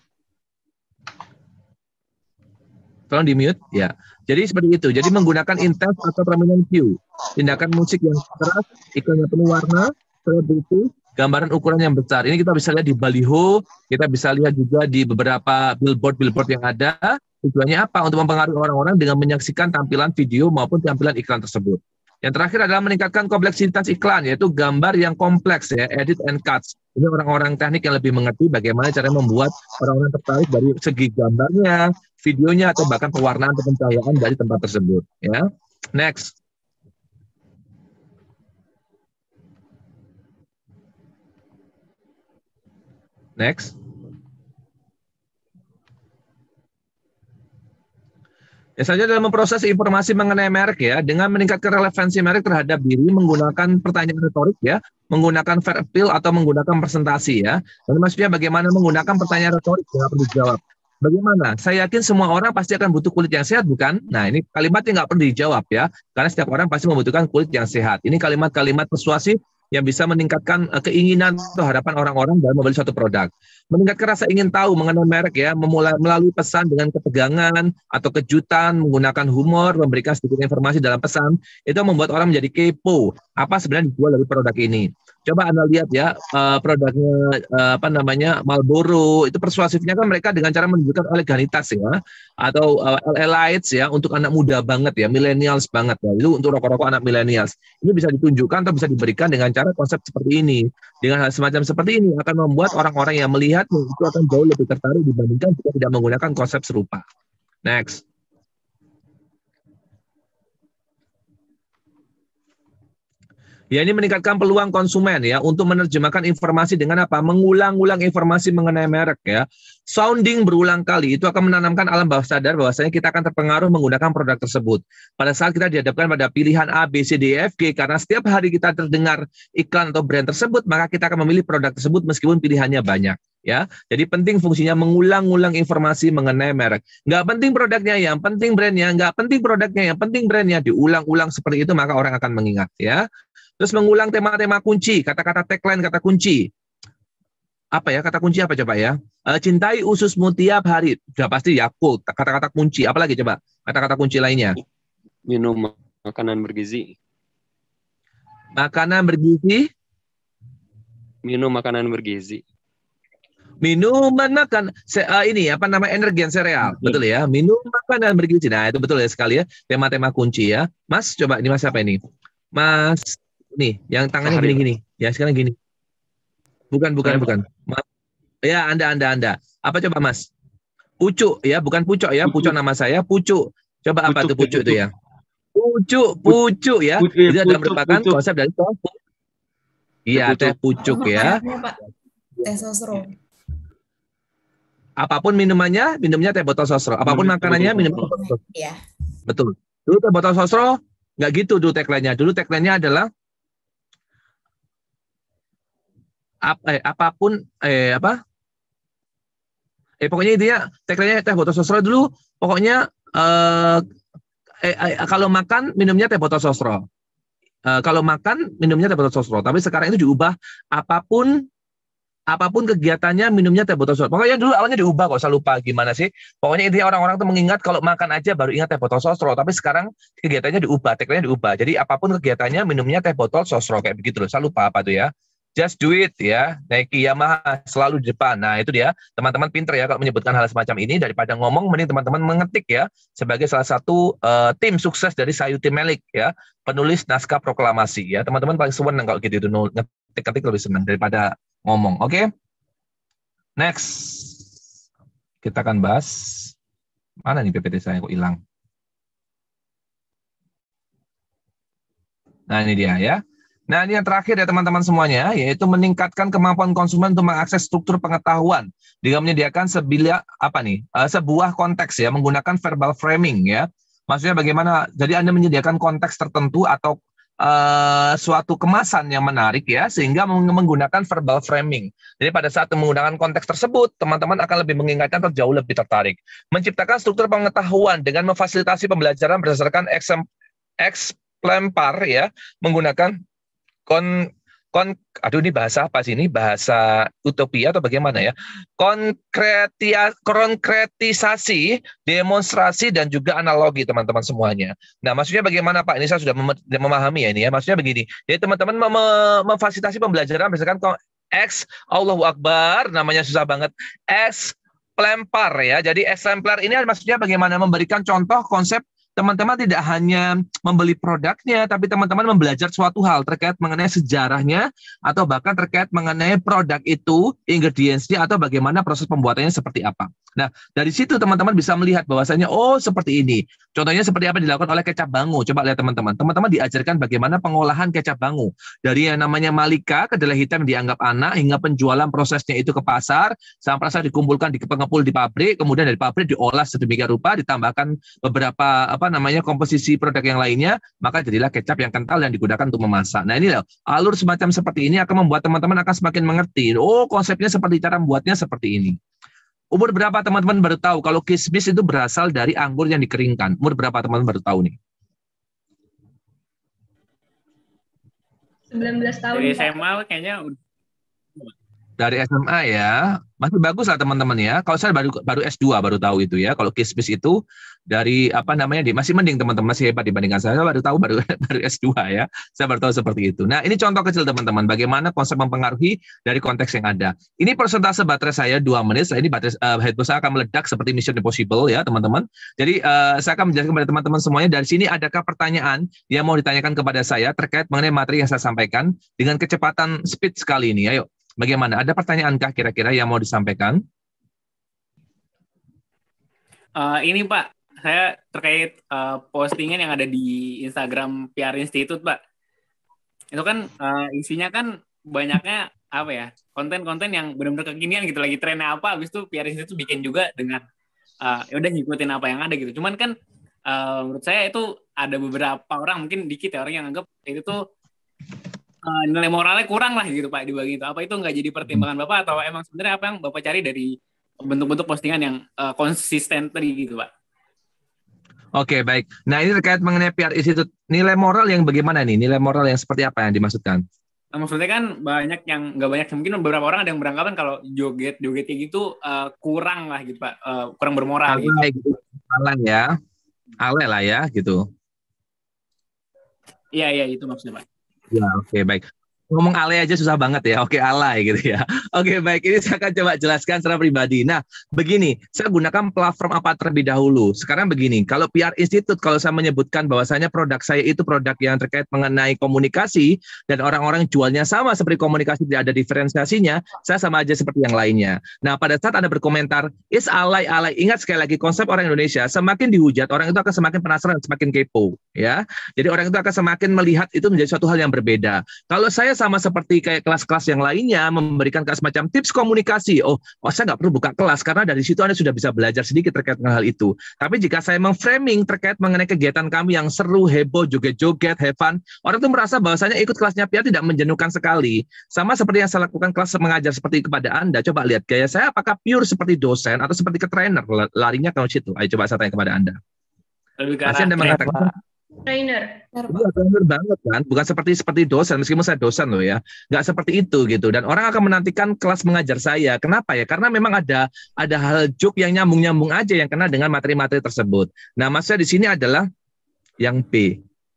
Tolong di-mute ya. Jadi seperti itu. Jadi menggunakan intense atau prominent cue, tindakan musik yang keras, iklan yang penuh warna, selebriti, gambaran ukuran yang besar. Ini kita bisa lihat di baliho, kita bisa lihat juga di beberapa billboard yang ada. Tujuannya apa? Untuk mempengaruhi orang-orang dengan menyaksikan tampilan video maupun tampilan iklan tersebut. Yang terakhir adalah meningkatkan kompleksitas iklan, yaitu gambar yang kompleks ya, edit and cuts. Ini orang-orang teknik yang lebih mengerti bagaimana cara membuat orang-orang tertarik dari segi gambarnya, videonya, atau bahkan pewarnaan atau pencahayaan dari tempat tersebut. Ya, next. Next. Ya, saja dalam memproses informasi mengenai merek ya, dengan meningkatkan relevansi merek terhadap diri menggunakan pertanyaan retorik ya, menggunakan fair appeal atau menggunakan presentasi ya. Dan maksudnya bagaimana menggunakan pertanyaan retorik yang perlu dijawab. Bagaimana? Saya yakin semua orang pasti akan butuh kulit yang sehat, bukan? Nah, ini kalimatnya nggak perlu dijawab ya, karena setiap orang pasti membutuhkan kulit yang sehat. Ini kalimat-kalimat persuasif yang bisa meningkatkan keinginan atau harapan orang-orang dalam membeli suatu produk. Meningkatkan rasa ingin tahu mengenai merek ya, melalui pesan dengan ketegangan atau kejutan, menggunakan humor, memberikan sedikit informasi dalam pesan, itu membuat orang menjadi kepo. Apa sebenarnya dijual dari produk ini? Coba Anda lihat ya, produknya Marlboro, itu persuasifnya kan mereka dengan cara menunjukkan eleganitas ya, atau elites ya, untuk anak muda banget ya, millennials banget ya, itu untuk rokok-rokok anak millennials. Ini bisa ditunjukkan atau bisa diberikan dengan cara konsep seperti ini. Dengan hal semacam seperti ini akan membuat orang-orang yang melihat itu akan jauh lebih tertarik dibandingkan jika tidak menggunakan konsep serupa. Next. Ya, ini meningkatkan peluang konsumen ya untuk menerjemahkan informasi dengan apa? Mengulang-ulang informasi mengenai merek ya. Sounding berulang kali itu akan menanamkan alam bawah sadar bahwasanya kita akan terpengaruh menggunakan produk tersebut. Pada saat kita dihadapkan pada pilihan A, B, C, D, E, F, G, karena setiap hari kita terdengar iklan atau brand tersebut, maka kita akan memilih produk tersebut meskipun pilihannya banyak. Ya, jadi penting fungsinya mengulang-ulang informasi mengenai merek. Nggak penting produknya, yang penting brandnya. Nggak penting produknya, yang penting brandnya. Diulang-ulang seperti itu maka orang akan mengingat ya. Terus mengulang tema-tema kunci, kata-kata tagline, kata kunci. Apa ya, kata kunci apa coba ya? Cintai ususmu tiap hari. Sudah pasti Yakult, kata-kata kunci. Apalagi coba, kata-kata kunci lainnya. Minum makanan bergizi. Makanan bergizi. Minum makanan bergizi. Minuman makan ini apa nama energen sereal, betul ya? Minum makanan bergizi. Nah, itu betul ya sekali ya. Tema-tema kunci ya. Mas, coba ini Mas apa ini? Mas nih, yang tangannya gini-gini. Ya, sekarang gini. Bukan. Mas, ya, Anda. Apa coba Mas? Pucuk ya, bukan pucuk ya. Pucuk nama saya, Pucuk. Coba apa tuh pucuk itu ya? Pucuk ya. Itu adalah merupakan konsep dari iya, teh pucuk ya. Pak. Teh sosro. Apapun minumnya teh botol sosro. Apapun makanannya, minumnya teh botol sosro. Iya. Betul. Dulu teh botol sosro nggak gitu dulu tagline-nya. Dulu tagline-nya adalah pokoknya intinya tagline-nya teh botol sosro dulu. Pokoknya kalau makan minumnya teh botol sosro. Kalau makan minumnya teh botol sosro. Tapi sekarang itu diubah apapun kegiatannya minumnya teh botol sosro. Pokoknya dulu awalnya diubah kok, saya lupa gimana sih. Pokoknya intinya orang-orang tuh mengingat kalau makan aja baru ingat teh botol sosro. Tapi sekarang kegiatannya diubah, tagline-nya diubah. Jadi apapun kegiatannya minumnya teh botol sosro kayak begitu loh. Saya lupa apa tuh ya. Just do it ya. Nike Yamaha selalu di depan. Nah, itu dia. Teman-teman pinter ya kalau menyebutkan hal semacam ini, daripada ngomong mending teman-teman mengetik ya sebagai salah satu tim sukses dari Sayuti Melik ya, penulis naskah proklamasi ya. Teman-teman paling senang kalau gitu itu ngetik-ngetik lebih senang daripada ngomong. Oke. Next. Kita akan bahas mana nih PPT saya kok hilang. Nah, ini dia ya. Nah, ini yang terakhir ya teman-teman semuanya, yaitu meningkatkan kemampuan konsumen untuk mengakses struktur pengetahuan dengan menyediakan sebuah konteks ya, menggunakan verbal framing ya. Maksudnya bagaimana? Jadi Anda menyediakan konteks tertentu atau suatu kemasan yang menarik ya, sehingga menggunakan verbal framing. Jadi pada saat menggunakan konteks tersebut, teman-teman akan lebih mengingatkan atau jauh lebih tertarik. Menciptakan struktur pengetahuan dengan memfasilitasi pembelajaran berdasarkan eksemplar ya, menggunakan ini bahasa apa sih ini? Bahasa utopia atau bagaimana ya? Konkretisasi, demonstrasi, dan juga analogi teman-teman semuanya. Nah, maksudnya bagaimana Pak? Ini saya sudah memahami ya ini ya. Maksudnya begini. Jadi teman-teman memfasilitasi pembelajaran berdasarkan Allahu Akbar, namanya susah banget. Eksemplar ya. Jadi eksemplar ini maksudnya bagaimana memberikan contoh konsep. Teman-teman tidak hanya membeli produknya, tapi teman-teman belajar suatu hal terkait mengenai sejarahnya, atau bahkan terkait mengenai produk itu, ingredientsnya, atau bagaimana proses pembuatannya seperti apa. Nah, dari situ teman-teman bisa melihat bahwasanya, oh seperti ini. Contohnya seperti apa dilakukan oleh kecap bangu. Coba lihat teman-teman. Teman-teman diajarkan bagaimana pengolahan kecap bangu. Dari yang namanya malika, kedelai hitam dianggap anak, hingga penjualan prosesnya itu ke pasar, sampai pasar dikumpulkan di pengepul di pabrik, kemudian dari pabrik diolah sedemikian rupa, ditambahkan beberapa komposisi produk yang lainnya, maka jadilah kecap yang kental yang digunakan untuk memasak. Nah, ini loh, alur semacam seperti ini akan membuat teman-teman akan semakin mengerti. Oh, konsepnya seperti cara membuatnya seperti ini. Umur berapa teman-teman baru tahu kalau kismis itu berasal dari anggur yang dikeringkan? Umur berapa teman-teman baru tahu nih? 19 tahun. Dari SMA kayaknya dari SMA ya, masih bagus lah teman-teman ya. Kalau saya baru S2 baru tahu itu ya. Kalau kismis itu dari masih mending teman-teman, masih hebat dibandingkan saya baru tahu baru S2 ya. Saya baru tahu seperti itu. Nah, ini contoh kecil teman-teman bagaimana konsep mempengaruhi dari konteks yang ada. Ini persentase baterai saya 2 menit. Ini baterai headphone saya akan meledak seperti Mission Impossible ya, teman-teman. Jadi saya akan menjelaskan kepada teman-teman semuanya dari sini, adakah pertanyaan yang mau ditanyakan kepada saya terkait mengenai materi yang saya sampaikan dengan kecepatan speed sekali ini. Ayo. Bagaimana? Ada pertanyaankah kira-kira yang mau disampaikan? Ini Pak, saya terkait postingan yang ada di Instagram PR Institute, Pak. Itu kan isinya kan banyaknya apa ya? Konten-konten yang benar-benar kekinian gitu, lagi trennya apa, habis itu PR Institute bikin juga dengan ya udah ngikutin apa yang ada gitu. Cuman kan menurut saya itu ada beberapa orang, mungkin dikit ya orang yang anggap itu tuh nilai moralnya kurang lah gitu Pak dibagi itu. Apa itu nggak jadi pertimbangan Bapak, atau emang sebenarnya apa yang Bapak cari dari bentuk-bentuk postingan yang konsisten gitu Pak? Oke, baik. Nah, ini terkait mengenai PR Institute. Nilai moral yang bagaimana nih? Nilai moral yang seperti apa yang dimaksudkan? Nah, maksudnya kan banyak yang nggak banyak, mungkin beberapa orang ada yang beranggapan kalau jogetnya gitu kurang lah gitu Pak, kurang bermoral gitu. Alay ya, alay lah ya gitu. Iya itu maksudnya Pak. Ya, oke, baik. ngomong alay aja susah banget ya. Oke, alay gitu ya. Oke, baik. Ini saya akan coba jelaskan secara pribadi. Nah, begini, saya gunakan platform apa terlebih dahulu. Sekarang begini, kalau PR Institute, kalau saya menyebutkan bahwasanya produk saya itu produk yang terkait mengenai komunikasi, dan orang-orang jualnya sama seperti komunikasi, tidak ada diferensiasinya, saya sama aja seperti yang lainnya. Nah, pada saat Anda berkomentar, is alay-alay, ingat sekali lagi, konsep orang Indonesia, semakin dihujat, orang itu akan semakin penasaran, semakin kepo. Ya, jadi orang itu akan semakin melihat itu menjadi suatu hal yang berbeda. Kalau saya sama seperti kayak kelas-kelas yang lainnya, memberikan semacam tips komunikasi. Oh, saya nggak perlu buka kelas, karena dari situ Anda sudah bisa belajar sedikit terkait dengan hal itu. Tapi jika saya memframing terkait mengenai kegiatan kami yang seru, heboh, joget-joget, have fun, orang itu merasa bahwasanya ikut kelasnya PR tidak menjenuhkan sekali. Sama seperti yang saya lakukan kelas mengajar seperti kepada Anda. Coba lihat gaya saya apakah pure seperti dosen atau seperti ke trainer, larinya ke situ. Ayo coba saya tanya kepada Anda. Pasti Anda mengatakan Trainer. Iya, trainer banget kan, bukan seperti dosen, meskipun saya dosen loh ya, nggak seperti itu gitu. Dan orang akan menantikan kelas mengajar saya. Kenapa ya? Karena memang ada hal joke yang nyambung aja yang kena dengan materi-materi tersebut. Nah, maksudnya di sini adalah yang B,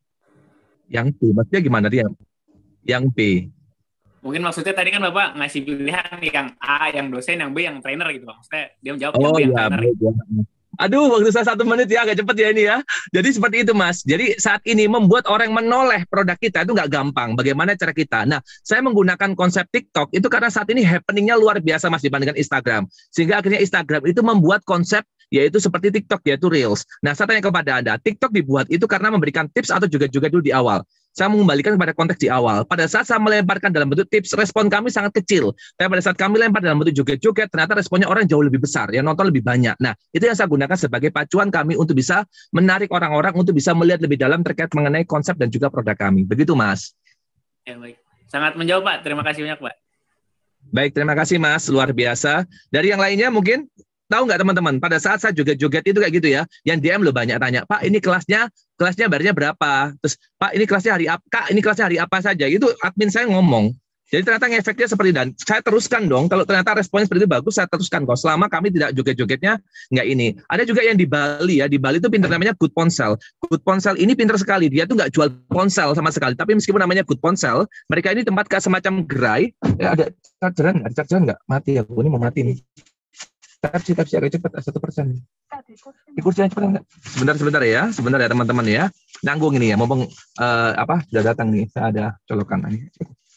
maksudnya gimana dia? Yang B. Mungkin maksudnya tadi kan Bapak ngasih pilihan yang A yang dosen, yang B yang trainer gitu. Maksudnya dia menjawab yang B yang trainer. Aduh, waktu saya 1 menit ya, agak cepet ya ini ya. Jadi seperti itu Mas. Jadi saat ini membuat orang menoleh produk kita itu nggak gampang. Bagaimana cara kita? Nah, saya menggunakan konsep TikTok itu karena saat ini happeningnya luar biasa Mas dibandingkan Instagram. Sehingga akhirnya Instagram itu membuat konsep yaitu seperti TikTok, yaitu Reels. Nah, saya tanya kepada Anda, TikTok dibuat itu karena memberikan tips atau juga dulu di awal? Saya mengembalikan kepada konteks di awal. Pada saat saya melemparkan dalam bentuk tips, respon kami sangat kecil. Tapi pada saat kami lempar dalam bentuk joget-joget, ternyata responnya orang jauh lebih besar, yang nonton lebih banyak. Nah, itu yang saya gunakan sebagai pacuan kami untuk bisa menarik orang-orang untuk bisa melihat lebih dalam terkait mengenai konsep dan juga produk kami. Begitu, Mas. Ya, baik. Sangat menjawab, Pak. Terima kasih banyak, Pak. Baik, terima kasih, Mas. Luar biasa. Dari yang lainnya mungkin? Tahu nggak teman-teman, pada saat saya joget-joget itu kayak gitu ya, yang DM lo banyak tanya, Pak ini kelasnya bayarnya berapa? Terus Pak ini kelasnya hari apa? Kak ini kelasnya hari apa saja? Itu admin saya ngomong. Jadi ternyata efeknya seperti dan saya teruskan dong. Kalau ternyata responnya seperti itu bagus, saya teruskan kok. Selama kami tidak joget-jogetnya nggak ini. Ada juga yang di Bali ya, di Bali itu pintar namanya Good Ponsel. Good Ponsel ini pintar sekali. Dia tuh nggak jual ponsel sama sekali. Tapi meskipun namanya Good Ponsel, mereka ini tempat ke semacam gerai. Ada chargeran nggak? Mati aku ini mau mati nih. Tapi agak cepat 1%. Di kursinya cepat enggak? Sebentar ya teman-teman ya. Nanggung ini ya, mumpung sudah datang nih, saya ada colokan ini.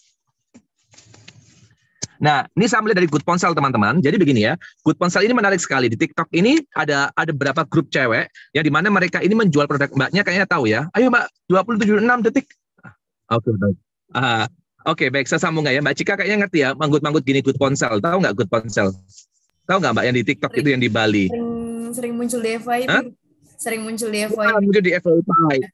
Nah, ini saya melihat dari Good Ponsel teman-teman. Jadi begini ya, Good Ponsel ini menarik sekali. Di TikTok ini ada beberapa grup cewek yang dimana mereka ini menjual produk. Mbaknya kayaknya tahu ya. Ayo Mbak, 27,6 detik. Oke, baik. Oke, baik, saya sambung nggak ya? Mbak Cika kayaknya ngerti ya, manggut-manggut gini Good Ponsel. Tahu nggak Good Ponsel? Tahu nggak Mbak yang di TikTok itu yang di Bali? Sering muncul di FYP. Sering muncul di FYP. Muncul di FYP.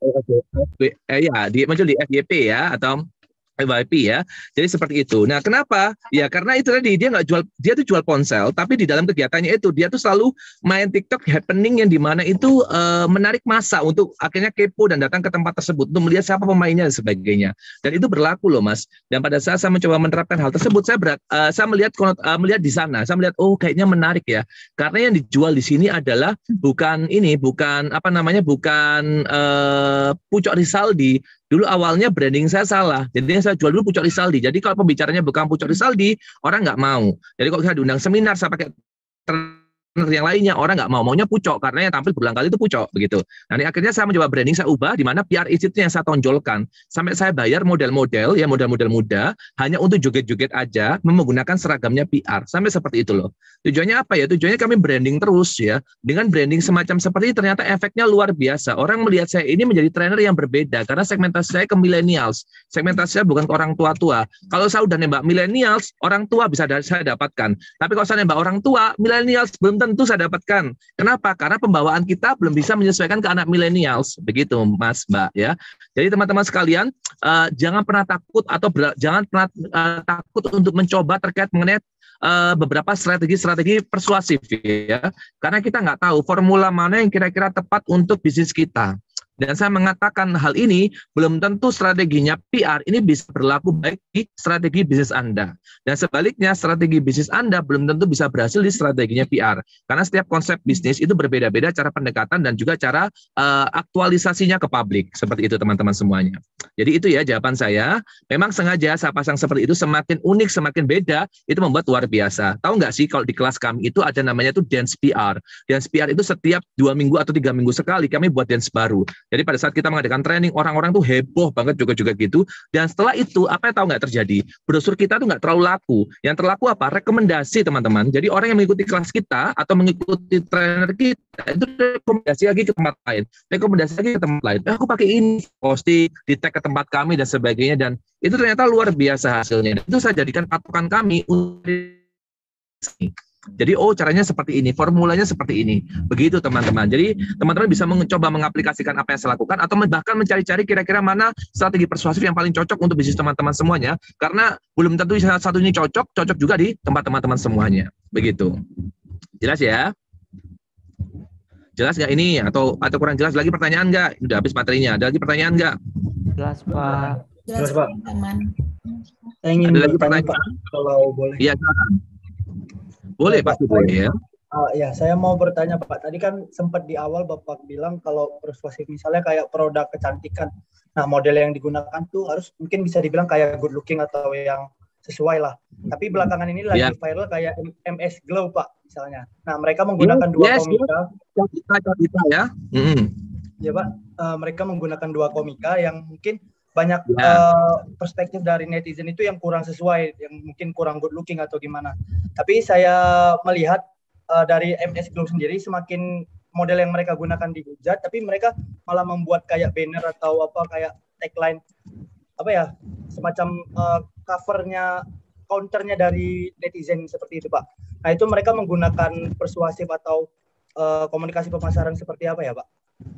Muncul di FYP ya atau FYP ya. Jadi seperti itu. Nah, kenapa? Ya karena itu tadi dia tuh jual ponsel, tapi di dalam kegiatannya itu dia tuh selalu main TikTok happening yang dimana itu menarik massa untuk akhirnya kepo dan datang ke tempat tersebut untuk melihat siapa pemainnya dan sebagainya. Dan itu berlaku loh Mas. Dan pada saat saya mencoba menerapkan hal tersebut, saya melihat di sana, saya melihat oh kayaknya menarik ya. Karena yang dijual di sini adalah bukan Pucuk Risaldi. Dulu awalnya branding saya salah. Jadi yang saya jual dulu Pucuk Risaldi. Jadi kalau pembicaranya bukan Pucuk Risaldi, orang nggak mau. Jadi kalau saya diundang seminar, saya pakai yang lainnya, orang nggak maunya Pucuk karena yang tampil berulang kali itu Pucuk begitu. Nanti akhirnya saya mencoba branding, saya ubah di mana PR Institute yang saya tonjolkan sampai saya bayar model-model muda hanya untuk joget-joget aja menggunakan seragamnya PR sampai seperti itu loh. Tujuannya apa ya? Tujuannya kami branding terus ya. Dengan branding semacam seperti ini ternyata efeknya luar biasa. Orang melihat saya ini menjadi trainer yang berbeda karena segmentasi saya ke millennials. Segmentasi saya bukan ke orang tua-tua. Kalau saya udah nembak millennials, orang tua bisa saya dapatkan. Tapi kalau saya nembak orang tua, millennials belum tentu saya dapatkan. Kenapa? Karena pembawaan kita belum bisa menyesuaikan ke anak millennials. Begitu Mas, Mbak ya. Jadi teman-teman sekalian, jangan pernah takut atau jangan pernah takut untuk mencoba terkait mengenai beberapa strategi persuasif ya. Karena kita nggak tahu formula mana yang kira-kira tepat untuk bisnis kita. Dan saya mengatakan hal ini belum tentu strateginya PR ini bisa berlaku baik di strategi bisnis Anda. Dan sebaliknya strategi bisnis Anda belum tentu bisa berhasil di strateginya PR. Karena setiap konsep bisnis itu berbeda-beda cara pendekatan dan juga cara aktualisasinya ke publik. Seperti itu teman-teman semuanya. Jadi itu ya jawaban saya. Memang sengaja saya pasang seperti itu, semakin unik, semakin beda, itu membuat luar biasa. Tahu nggak sih kalau di kelas kami itu ada namanya tuh dance PR. Dance PR itu setiap 2 minggu atau 3 minggu sekali kami buat dance baru. Jadi pada saat kita mengadakan training, orang-orang tuh heboh banget juga gitu. Dan setelah itu, apa yang tahu nggak terjadi? Brosur kita tuh nggak terlalu laku. Yang terlaku apa? Rekomendasi teman-teman. Jadi orang yang mengikuti kelas kita atau mengikuti trainer kita, itu rekomendasi lagi ke tempat lain. Rekomendasi lagi ke tempat lain. Aku pakai ini, posting, di tag ke tempat kami dan sebagainya. Dan itu ternyata luar biasa hasilnya. Dan itu saya jadikan patokan kami untuk jadi caranya seperti ini, formulanya seperti ini. Begitu teman-teman. Jadi teman-teman bisa mencoba mengaplikasikan apa yang saya lakukan atau bahkan mencari-cari kira-kira mana strategi persuasif yang paling cocok untuk bisnis teman-teman semuanya. Karena belum tentu satu ini cocok juga di tempat teman-teman semuanya. Begitu. Jelas ya? Jelas nggak ini? Atau kurang jelas lagi pertanyaan nggak? Udah habis materinya. Ada lagi pertanyaan nggak? Jelas Pak. Jelas Pak. Teman. Saya ingin ada lagi bertanya, pertanyaan? Pak, kalau boleh. Iya, boleh pasti boleh ya. Ya, saya mau bertanya Pak. Tadi kan sempat di awal Bapak bilang kalau persuasif misalnya kayak produk kecantikan. Nah, model yang digunakan tuh harus mungkin bisa dibilang kayak good looking atau yang sesuai lah. Tapi belakangan ini lagi viral kayak MS Glow Pak misalnya. Nah, mereka menggunakan dua komika. Kita ya. Ya Pak, mereka menggunakan dua komika yang mungkin banyak perspektif dari netizen itu yang kurang sesuai, yang mungkin kurang good looking atau gimana. Tapi saya melihat dari MS Glow sendiri semakin model yang mereka gunakan dihujat, tapi mereka malah membuat kayak banner atau apa kayak tagline apa ya semacam counternya dari netizen seperti itu Pak. Nah itu mereka menggunakan persuasif atau komunikasi pemasaran seperti apa ya Pak?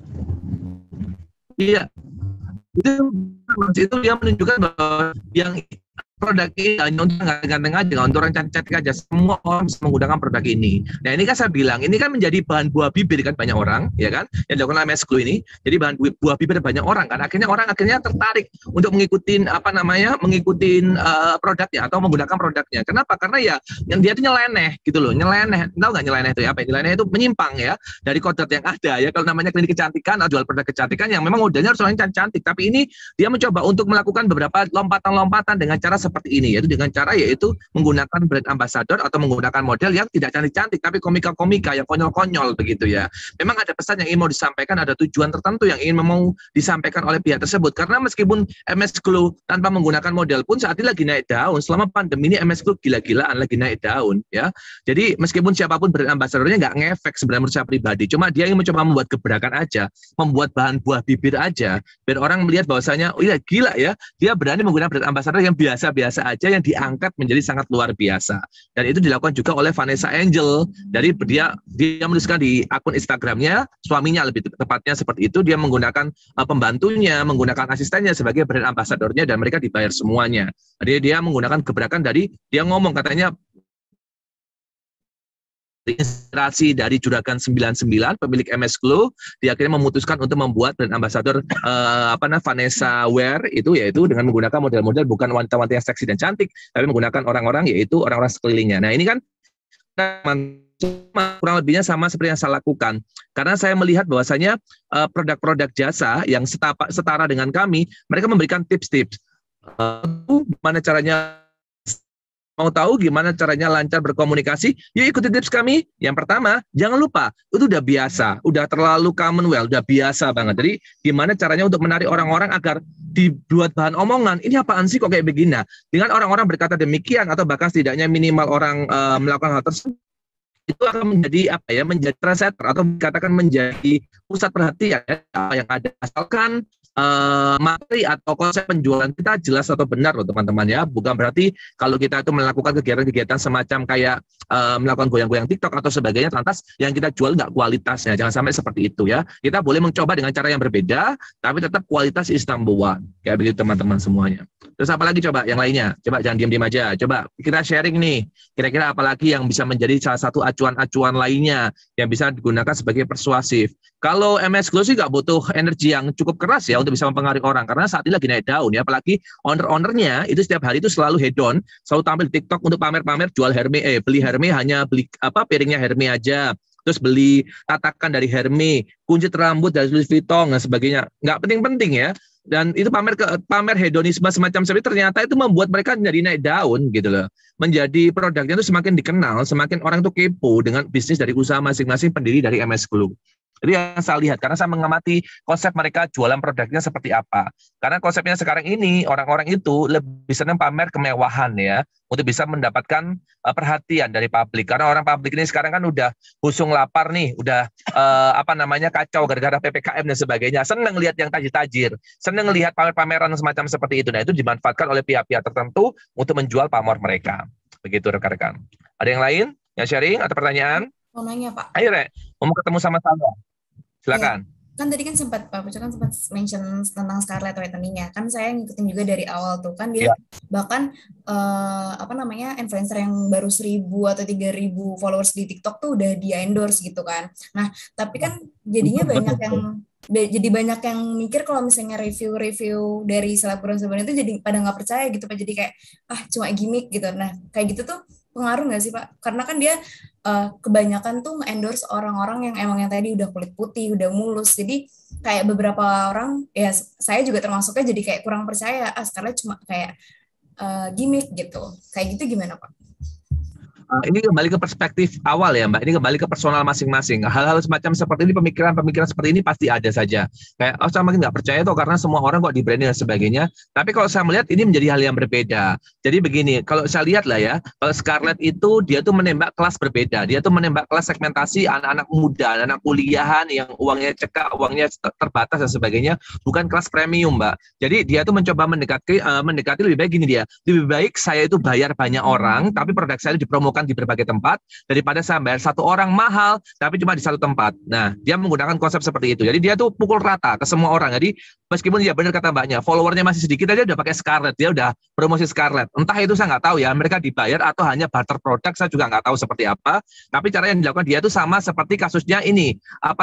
Iya. Itu dia menunjukkan bahwa yang produk ini hanya untuk ganteng aja, untuk orang cantik aja, semua orang bisa menggunakan produk ini. Nah ini kan saya bilang, ini kan menjadi bahan buah bibir kan banyak orang, ya kan, yang dilakukan MS Glow ini. Jadi bahan buah bibir banyak orang kan, orang akhirnya tertarik untuk mengikuti produknya atau menggunakan produknya. Kenapa? Karena ya yang dia itu nyeleneh gitu loh, nyeleneh. Tahu nggak nyeleneh itu ya? Apa? Nyeleneh itu menyimpang ya dari kodrat yang ada ya. Kalau namanya klinik kecantikan atau jual produk kecantikan yang memang modelnya harus orang cantik, tapi ini dia mencoba untuk melakukan beberapa lompatan-lompatan dengan cara seperti ini, yaitu dengan cara menggunakan brand ambassador atau menggunakan model yang tidak cantik-cantik tapi komika-komika yang konyol-konyol begitu ya. Memang ada pesan yang ingin mau disampaikan, ada tujuan tertentu yang ingin mau disampaikan oleh pihak tersebut. Karena meskipun MS Glow tanpa menggunakan model pun saat ini lagi naik daun. Selama pandemi ini MS Glow gila-gilaan lagi naik daun ya. Jadi meskipun siapapun brand ambassadornya nggak ngefek sebenarnya menurut saya pribadi. Cuma dia ingin mencoba membuat gebrakan aja, membuat bahan buah bibir aja, biar orang melihat bahwasanya oh iya gila ya, dia berani menggunakan brand ambassador yang biasa aja yang diangkat menjadi sangat luar biasa. Dan itu dilakukan juga oleh Vanessa Angel. Dari dia menuliskan di akun Instagramnya, suaminya lebih tepatnya seperti itu, dia menggunakan pembantunya, menggunakan asistennya sebagai brand ambassadornya dan mereka dibayar semuanya. Jadi dia menggunakan gebrakan dari dia ngomong katanya inspirasi dari Juragan 99 pemilik MS Glow, dia akhirnya memutuskan untuk membuat brand ambassador Vanessa Wear itu yaitu dengan menggunakan model-model bukan wanita-wanita yang seksi dan cantik, tapi menggunakan orang-orang yaitu orang-orang sekelilingnya. Nah ini kan kurang lebihnya sama seperti yang saya lakukan, karena saya melihat bahwasanya produk-produk jasa yang setara dengan kami, mereka memberikan tips-tips gimana caranya. Mau tahu gimana caranya lancar berkomunikasi? Yuk ikuti tips kami. Yang pertama, jangan lupa, itu udah biasa, udah terlalu commonwealth, udah biasa banget. Jadi gimana caranya untuk menarik orang-orang agar dibuat bahan omongan, ini apaan sih kok kayak begini? Dengan orang-orang berkata demikian, atau bahkan setidaknya minimal orang melakukan hal tersebut, itu akan menjadi menjadi trendsetter atau dikatakan menjadi pusat perhatian apa yang ada. Asalkan materi atau konsep penjualan kita jelas atau benar loh teman-teman ya. Bukan berarti kalau kita itu melakukan kegiatan-kegiatan semacam kayak melakukan goyang-goyang TikTok atau sebagainya, lantas yang kita jual nggak kualitasnya. Jangan sampai seperti itu ya. Kita boleh mencoba dengan cara yang berbeda, tapi tetap kualitas is number one. Kayak begitu teman-teman semuanya. Terus apa lagi coba yang lainnya? Coba jangan diam-diam aja. Coba kita sharing nih. Kira-kira apa lagi yang bisa menjadi salah satu acuan-acuan lainnya yang bisa digunakan sebagai persuasif. Kalau MS Glow sih nggak butuh energi yang cukup keras ya untuk bisa mempengaruhi orang, karena saat ini lagi naik daun ya, apalagi owner-ownernya itu setiap hari itu selalu hedon, selalu tampil di TikTok untuk pamer-pamer jual Hermes, beli Hermes hanya beli piringnya Hermes aja, terus beli tatakan dari Hermes, kunci rambut dari Louis Vuitton dan sebagainya. Nggak penting-penting ya. Dan itu pamer hedonisme semacam seperti ternyata itu membuat mereka menjadi naik daun gitu loh. Menjadi produknya itu semakin dikenal, semakin orang itu kepo dengan bisnis dari usaha masing-masing pendiri dari MS Glow. Itu yang saya lihat, karena saya mengamati konsep mereka jualan produknya seperti apa. Karena konsepnya sekarang ini, orang-orang itu lebih senang pamer kemewahan ya, untuk bisa mendapatkan perhatian dari publik. Karena orang publik ini sekarang kan udah busung lapar nih, udah kacau gara-gara PPKM dan sebagainya. Senang lihat yang tajir-tajir, senang lihat pamer-pameran semacam seperti itu. Nah itu dimanfaatkan oleh pihak-pihak tertentu untuk menjual pamor mereka. Begitu rekan-rekan. Ada yang lain yang sharing atau pertanyaan? Mau nanya Pak. Ayo Rek, mau ketemu sama saya. Silakan. Ya, kan tadi kan sempat Pak Pucuk kan sempat mention tentang Scarlett Whitening-nya. Kan saya ngikutin juga dari awal tuh kan dia bahkan influencer yang baru 1.000 atau 3.000 followers di TikTok tuh udah dia endorse gitu kan. Nah, tapi kan jadinya banyak yang mikir kalau misalnya review dari selebgram sebenarnya itu jadi pada nggak percaya gitu Pak. Jadi kayak cuma gimmick gitu. Nah, kayak gitu tuh pengaruh nggak sih Pak? Karena kan dia kebanyakan tuh endorse orang-orang yang emangnya tadi udah kulit putih, udah mulus. Jadi kayak beberapa orang, ya saya juga termasuknya jadi kayak kurang percaya. Scarlett cuma kayak gimmick gitu. Kayak gitu gimana Pak? Ini kembali ke perspektif awal ya Mbak, ini kembali ke personal masing-masing. Hal-hal semacam seperti ini, pemikiran-pemikiran seperti ini pasti ada saja. Kayak, saya makin nggak percaya tuh karena semua orang kok di branding dan sebagainya. Tapi kalau saya melihat ini menjadi hal yang berbeda. Jadi begini, kalau saya lihat lah ya, kalau Scarlett itu dia tuh menembak kelas berbeda. Dia tuh menembak kelas segmentasi anak-anak muda, anak kuliahan yang uangnya cekak, uangnya terbatas dan sebagainya, bukan kelas premium Mbak. Jadi dia tuh mencoba mendekati lebih baik gini dia. Lebih baik saya itu bayar banyak orang, tapi produk saya dipromokan di berbagai tempat daripada saya bayar satu orang mahal tapi cuma di satu tempat. Nah, dia menggunakan konsep seperti itu. Jadi dia tuh pukul rata ke semua orang. Jadi meskipun dia benar kata Mbaknya, followernya masih sedikit aja udah pakai Scarlett, dia udah promosi Scarlett. Entah itu saya nggak tahu ya, mereka dibayar atau hanya barter produk, saya juga nggak tahu seperti apa. Tapi cara yang dilakukan dia itu sama seperti kasusnya ini,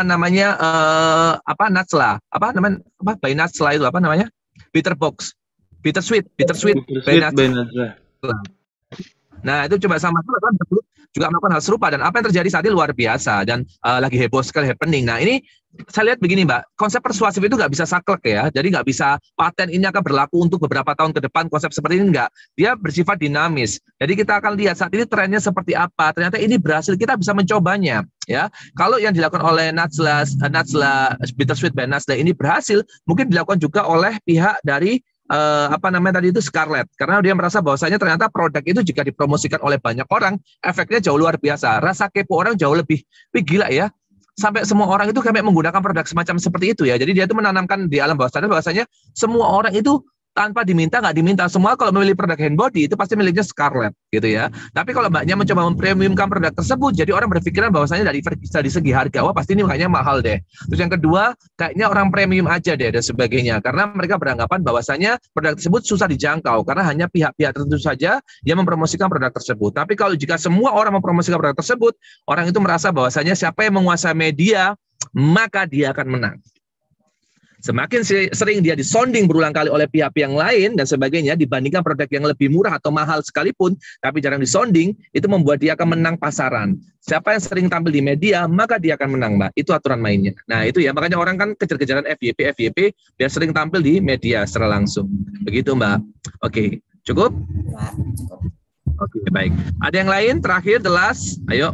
Natsla, by Natsla itu Bitterbox, Bittersweet by Natsla. Nah itu coba sama kan juga melakukan hal serupa, dan apa yang terjadi saat ini luar biasa dan lagi heboh sekali, happening. Nah ini saya lihat begini Mbak, konsep persuasif itu nggak bisa saklek ya, jadi nggak bisa paten ini akan berlaku untuk beberapa tahun ke depan, konsep seperti ini nggak, dia bersifat dinamis. Jadi kita akan lihat saat ini trennya seperti apa, ternyata ini berhasil, kita bisa mencobanya ya. Kalau yang dilakukan oleh Natsla Bittersweet by Natsla ini berhasil, mungkin dilakukan juga oleh pihak dari tadi itu Scarlett, karena dia merasa bahwasanya ternyata produk itu jika dipromosikan oleh banyak orang efeknya jauh luar biasa, rasa kepo orang jauh lebih gila ya, sampai semua orang itu kayak menggunakan produk semacam seperti itu ya. Jadi dia itu menanamkan di alam bawah sadar bahwasanya semua orang itu tanpa diminta, nggak diminta, semua kalau memilih produk hand body itu pasti miliknya Scarlett gitu ya. Tapi kalau Mbaknya mencoba mempremiumkan produk tersebut, jadi orang berpikiran bahwasanya dari segi harga, wah pasti ini kayaknya mahal deh. Terus yang kedua, kayaknya orang premium aja deh dan sebagainya, karena mereka beranggapan bahwasanya produk tersebut susah dijangkau karena hanya pihak-pihak tertentu saja yang mempromosikan produk tersebut. Tapi kalau jika semua orang mempromosikan produk tersebut, orang itu merasa bahwasanya siapa yang menguasai media, maka dia akan menang. Semakin sering dia disonding berulang kali oleh pihak yang lain dan sebagainya dibandingkan produk yang lebih murah atau mahal sekalipun, tapi jarang disonding, itu membuat dia akan menang pasaran. Siapa yang sering tampil di media, maka dia akan menang, Mbak. Itu aturan mainnya. Nah, itu ya, makanya orang kan kejar-kejaran FYP, biar sering tampil di media secara langsung. Begitu, Mbak. Oke, cukup? Oke, baik. Ada yang lain? Terakhir, the last. Ayo.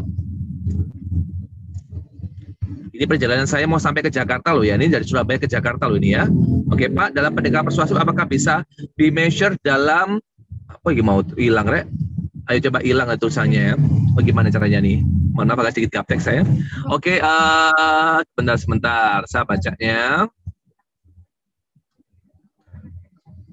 Ini perjalanan saya mau sampai ke Jakarta loh ya. Ini dari Surabaya ke Jakarta loh ini ya. Oke Pak, dalam pendekatan persuasif apakah bisa be measured dalam apa yang mau hilang Rek? Ayo coba hilang tulisannya ya. Bagaimana caranya nih? Mohon maaf agak sedikit gaptek saya. Oke, bentar sebentar. Saya bacanya.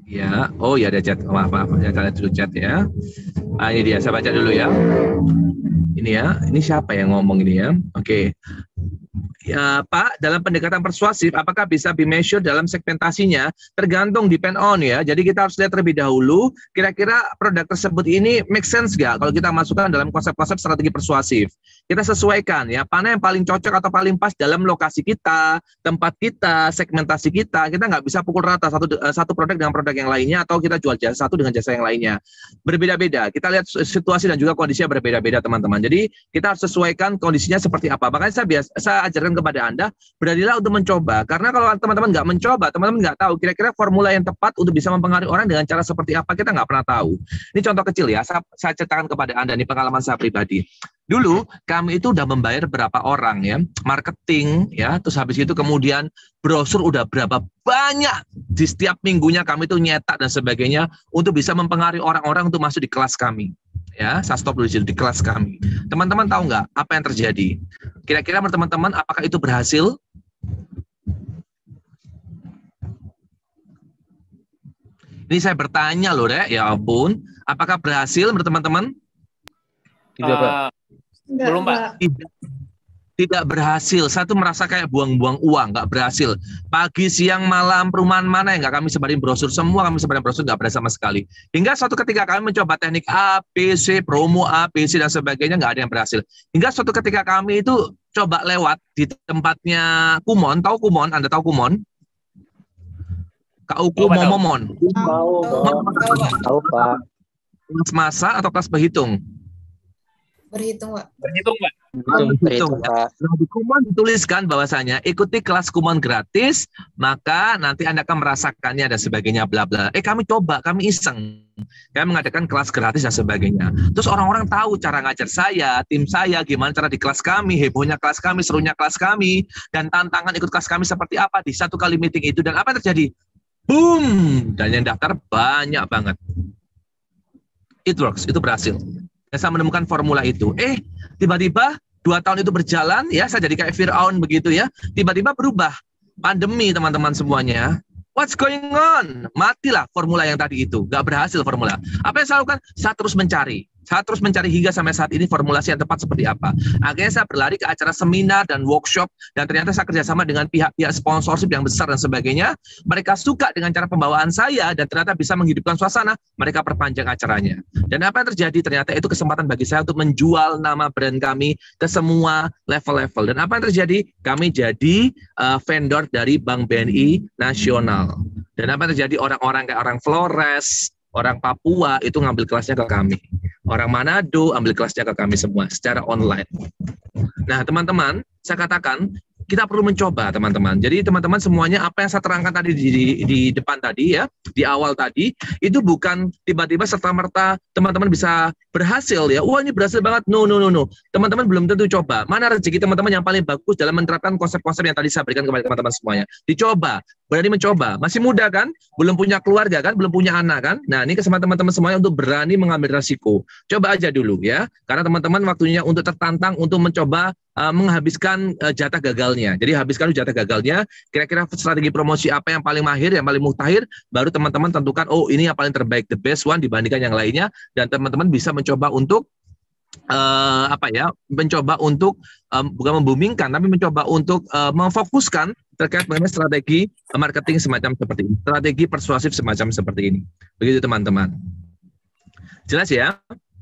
Ya, oh ya ada chat. Maaf, ya kalian dulu chat ya. Ini dia, saya baca dulu ya. Ini ya, ini siapa yang ngomong ini ya? Oke. Ya, Pak, dalam pendekatan persuasif, apakah bisa be measured dalam segmentasinya? Tergantung, depend on ya. Jadi kita harus lihat terlebih dahulu, kira-kira produk tersebut ini make sense nggak kalau kita masukkan dalam konsep-konsep strategi persuasif. Kita sesuaikan ya, mana yang paling cocok atau paling pas dalam lokasi kita, tempat kita, segmentasi kita. Kita nggak bisa pukul rata satu produk dengan produk yang lainnya, atau kita jual jasa satu dengan jasa yang lainnya. Berbeda-beda. Kita lihat situasi dan juga kondisinya berbeda-beda, teman-teman. Jadi kita harus sesuaikan kondisinya seperti apa. Makanya saya ajarkan kepada Anda, beranilah untuk mencoba. Karena kalau teman-teman nggak mencoba, teman-teman nggak tahu kira-kira formula yang tepat untuk bisa mempengaruhi orang dengan cara seperti apa, kita nggak pernah tahu. Ini contoh kecil ya, saya ceritakan kepada Anda, ini pengalaman saya pribadi. Dulu kami itu udah membayar berapa orang ya, marketing ya, terus habis itu kemudian brosur udah berapa banyak di setiap minggunya kami itu nyetak dan sebagainya untuk bisa mempengaruhi orang-orang untuk masuk di kelas kami. Ya, saya stop dulu di kelas kami. Teman-teman tahu nggak apa yang terjadi? Kira-kira teman-teman apakah itu berhasil? Ini saya bertanya loh, Rek. Ya ampun, apakah berhasil menurut teman-teman? Tidak, Pak. Belum, Pak. Tidak berhasil. Saya tuh merasa kayak buang-buang uang, nggak berhasil. Pagi, siang, malam, perumahan mana yang nggak kami sebarin brosur, semua kami sebarin brosur, nggak berhasil sama sekali. Hingga suatu ketika kami mencoba teknik A, B, C, promo A, B, C, dan sebagainya, nggak ada yang berhasil. Hingga suatu ketika kami itu coba lewat di tempatnya Kumon, tahu Kumon? Anda tahu Kumon? KUK Momomon. Tahu, Pak. Kelas masa atau kelas berhitung? Berhitung, Pak. Berhitung, Pak. Berhitung, ya. Nah, di Kumon dituliskan bahwasanya ikuti kelas Kumon gratis, maka nanti Anda akan merasakannya dan sebagainya, bla bla. Kami coba, kami iseng. Kami mengadakan kelas gratis dan sebagainya. Terus orang-orang tahu cara ngajar saya, tim saya, gimana cara di kelas kami, hebohnya kelas kami, serunya kelas kami, dan tantangan ikut kelas kami seperti apa di satu kali meeting itu. Dan apa yang terjadi? Boom! Dan yang daftar banyak banget. It works, itu berhasil. Dan saya menemukan formula itu. Tiba-tiba 2 tahun itu berjalan, ya saya jadi kayak Fir'aun begitu ya. Tiba-tiba berubah. Pandemi teman-teman semuanya. What's going on? Matilah formula yang tadi itu. Gak berhasil formula. Apa yang saya lakukan? Saya terus mencari. Saya terus mencari hingga sampai saat ini formulasi yang tepat seperti apa. Akhirnya saya berlari ke acara seminar dan workshop, dan ternyata saya kerjasama dengan pihak-pihak sponsorship yang besar dan sebagainya. Mereka suka dengan cara pembawaan saya, dan ternyata bisa menghidupkan suasana, mereka perpanjang acaranya. Dan apa yang terjadi? Ternyata itu kesempatan bagi saya untuk menjual nama brand kami ke semua level-level. Dan apa yang terjadi? Kami jadi vendor dari Bank BNI Nasional. Dan apa yang terjadi? Orang-orang kayak orang Flores, orang Papua itu ngambil kelasnya ke kami. Orang Manado ambil kelasnya ke kami semua secara online. Nah, teman-teman, saya katakan kita perlu mencoba, teman-teman. Jadi teman-teman semuanya apa yang saya terangkan tadi di depan tadi ya, di awal tadi, itu bukan tiba-tiba serta-merta teman-teman bisa berhasil ya. Wah, ini berhasil banget. No. Teman-teman belum tentu coba. Mana rezeki teman-teman yang paling bagus dalam menerapkan konsep-konsep yang tadi saya berikan kepada teman-teman semuanya. Dicoba, berani mencoba. Masih muda kan? Belum punya keluarga kan? Belum punya anak kan? Nah, ini kesempatan teman-teman semuanya untuk berani mengambil resiko. Coba aja dulu ya. Karena teman-teman waktunya untuk tertantang untuk mencoba menghabiskan jatah gagalnya. Jadi habiskan jatah gagalnya, kira-kira strategi promosi apa yang paling mahir, yang paling muhtahir, baru teman-teman tentukan, oh ini yang paling terbaik, the best one dibandingkan yang lainnya, dan teman-teman bisa mencoba untuk mencoba untuk bukan membumingkan, tapi mencoba untuk memfokuskan terkait mengenai strategi marketing semacam seperti ini, strategi persuasif semacam seperti ini. Begitu teman-teman. Jelas ya?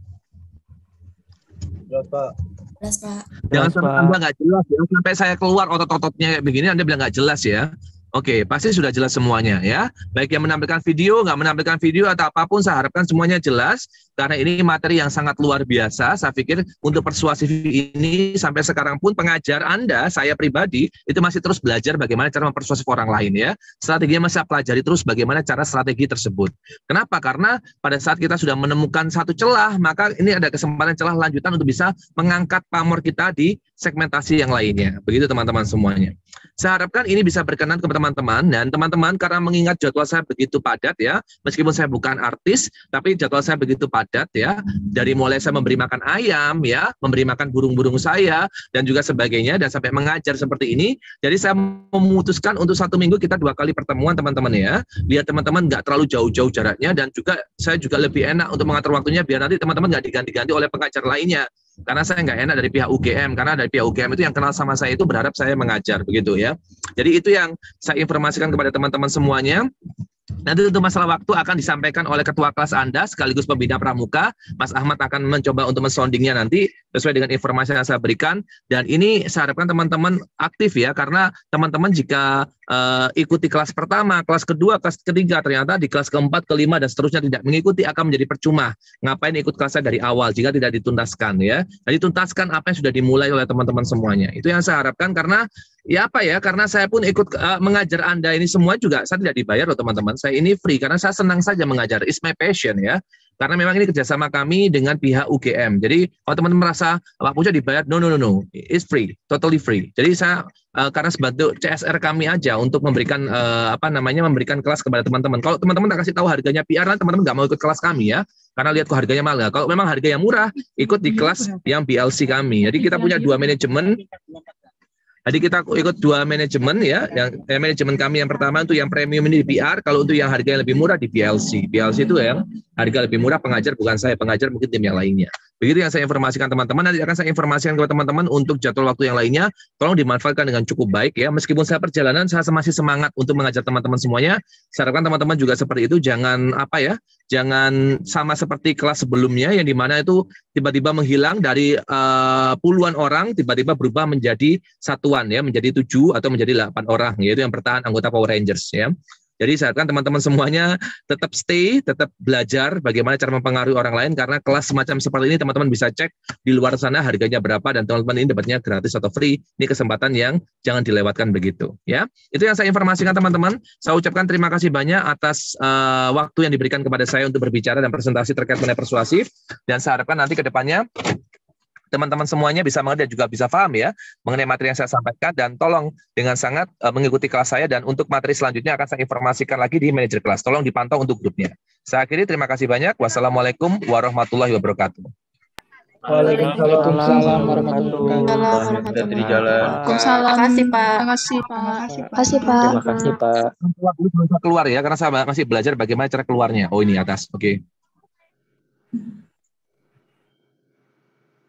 Jelas, Pak. Jelas, Pak. Jangan sampai Anda nggak jelas ya. Sampai saya keluar otot-ototnya kayak begini, Anda bilang nggak jelas ya. Oke, pasti sudah jelas semuanya ya. Baik yang menampilkan video, nggak menampilkan video, atau apapun, saya harapkan semuanya jelas. Karena ini materi yang sangat luar biasa. Saya pikir untuk persuasif ini sampai sekarang pun pengajar Anda, saya pribadi, itu masih terus belajar bagaimana cara mempersuasif orang lain ya. Strateginya masih pelajari terus bagaimana cara strategi tersebut. Kenapa? Karena pada saat kita sudah menemukan satu celah, maka ini ada kesempatan celah lanjutan untuk bisa mengangkat pamor kita di segmentasi yang lainnya. Begitu teman-teman semuanya. Saya harapkan ini bisa berkenan kepada teman-teman, dan teman-teman karena mengingat jadwal saya begitu padat ya, meskipun saya bukan artis, tapi jadwal saya begitu padat ya, dari mulai saya memberi makan ayam ya, memberi makan burung-burung saya, dan juga sebagainya, dan sampai mengajar seperti ini, jadi saya memutuskan untuk 1 minggu kita 2 kali pertemuan teman-teman ya, biar teman-teman nggak terlalu jauh-jauh jaraknya, dan juga saya juga lebih enak untuk mengatur waktunya, biar nanti teman-teman nggak diganti-ganti oleh pengajar lainnya. Karena saya nggak enak dari pihak UGM, karena dari pihak UGM itu yang kenal sama saya itu berharap saya mengajar begitu ya. Jadi itu yang saya informasikan kepada teman-teman semuanya. Nanti untuk masalah waktu akan disampaikan oleh ketua kelas Anda sekaligus pembina pramuka. Mas Ahmad akan mencoba untuk mensoundingnya nanti sesuai dengan informasi yang saya berikan. Dan ini saya harapkan teman-teman aktif ya, karena teman-teman jika ikuti kelas pertama, kelas kedua, kelas ketiga, ternyata di kelas keempat, kelima, dan seterusnya tidak mengikuti, akan menjadi percuma. Ngapain ikut kelasnya dari awal jika tidak dituntaskan ya. Jadi tuntaskan apa yang sudah dimulai oleh teman-teman semuanya. Itu yang saya harapkan, karena ya apa ya, karena saya pun ikut mengajar Anda ini semua juga, saya tidak dibayar loh teman-teman, saya ini free, karena saya senang saja mengajar, it's my passion ya, karena memang ini kerjasama kami dengan pihak UGM, jadi kalau teman-teman merasa Pak Puja dibayar, no, it's free, totally free, jadi saya karena sebagai CSR kami aja untuk memberikan memberikan kelas kepada teman-teman. Kalau teman-teman tak kasih tahu harganya PR, teman-teman nggak mau ikut kelas kami ya, karena lihat kok harganya mahal. Kalau memang harga yang murah, ikut di kelas yang BLC kami. Jadi kita punya 2 manajemen. Jadi kita ikut 2 manajemen ya, yang manajemen kami yang pertama untuk yang premium ini di PR, kalau untuk yang harga yang lebih murah di BLC. BLC itu yang harga lebih murah, pengajar bukan saya, pengajar mungkin tim yang lainnya. Begitu yang saya informasikan teman-teman, nanti akan saya informasikan kepada teman-teman untuk jadwal waktu yang lainnya, tolong dimanfaatkan dengan cukup baik ya. Meskipun saya perjalanan, saya masih semangat untuk mengajar teman-teman semuanya. Saya harapkan teman-teman juga seperti itu, jangan jangan sama seperti kelas sebelumnya yang dimana itu tiba-tiba menghilang dari puluhan orang, tiba-tiba berubah menjadi satuan ya, menjadi 7 atau menjadi 8 orang, yaitu yang bertahan anggota Power Rangers ya. Jadi saya harapkan teman-teman semuanya tetap stay, tetap belajar bagaimana cara mempengaruhi orang lain, karena kelas semacam seperti ini teman-teman bisa cek di luar sana harganya berapa, dan teman-teman ini dapatnya gratis atau free. Ini kesempatan yang jangan dilewatkan begitu ya. Itu yang saya informasikan teman-teman. Saya ucapkan terima kasih banyak atas waktu yang diberikan kepada saya untuk berbicara dan presentasi terkait mengenai persuasif, dan saya harapkan nanti ke depannya teman-teman semuanya bisa mengerti dan juga bisa paham ya mengenai materi yang saya sampaikan, dan tolong dengan sangat mengikuti kelas saya, dan untuk materi selanjutnya akan saya informasikan lagi di manajer kelas. Tolong dipantau untuk grupnya. Saya akhiri, terima kasih banyak. Wassalamualaikum warahmatullahi wabarakatuh. Waalaikumsalam warahmatullahi wabarakatuh. Terima kasih Pak. Terima kasih Pak. Terima kasih Pak. Keluar ya, karena saya masih belajar bagaimana cara keluarnya. Oh ini atas, oke.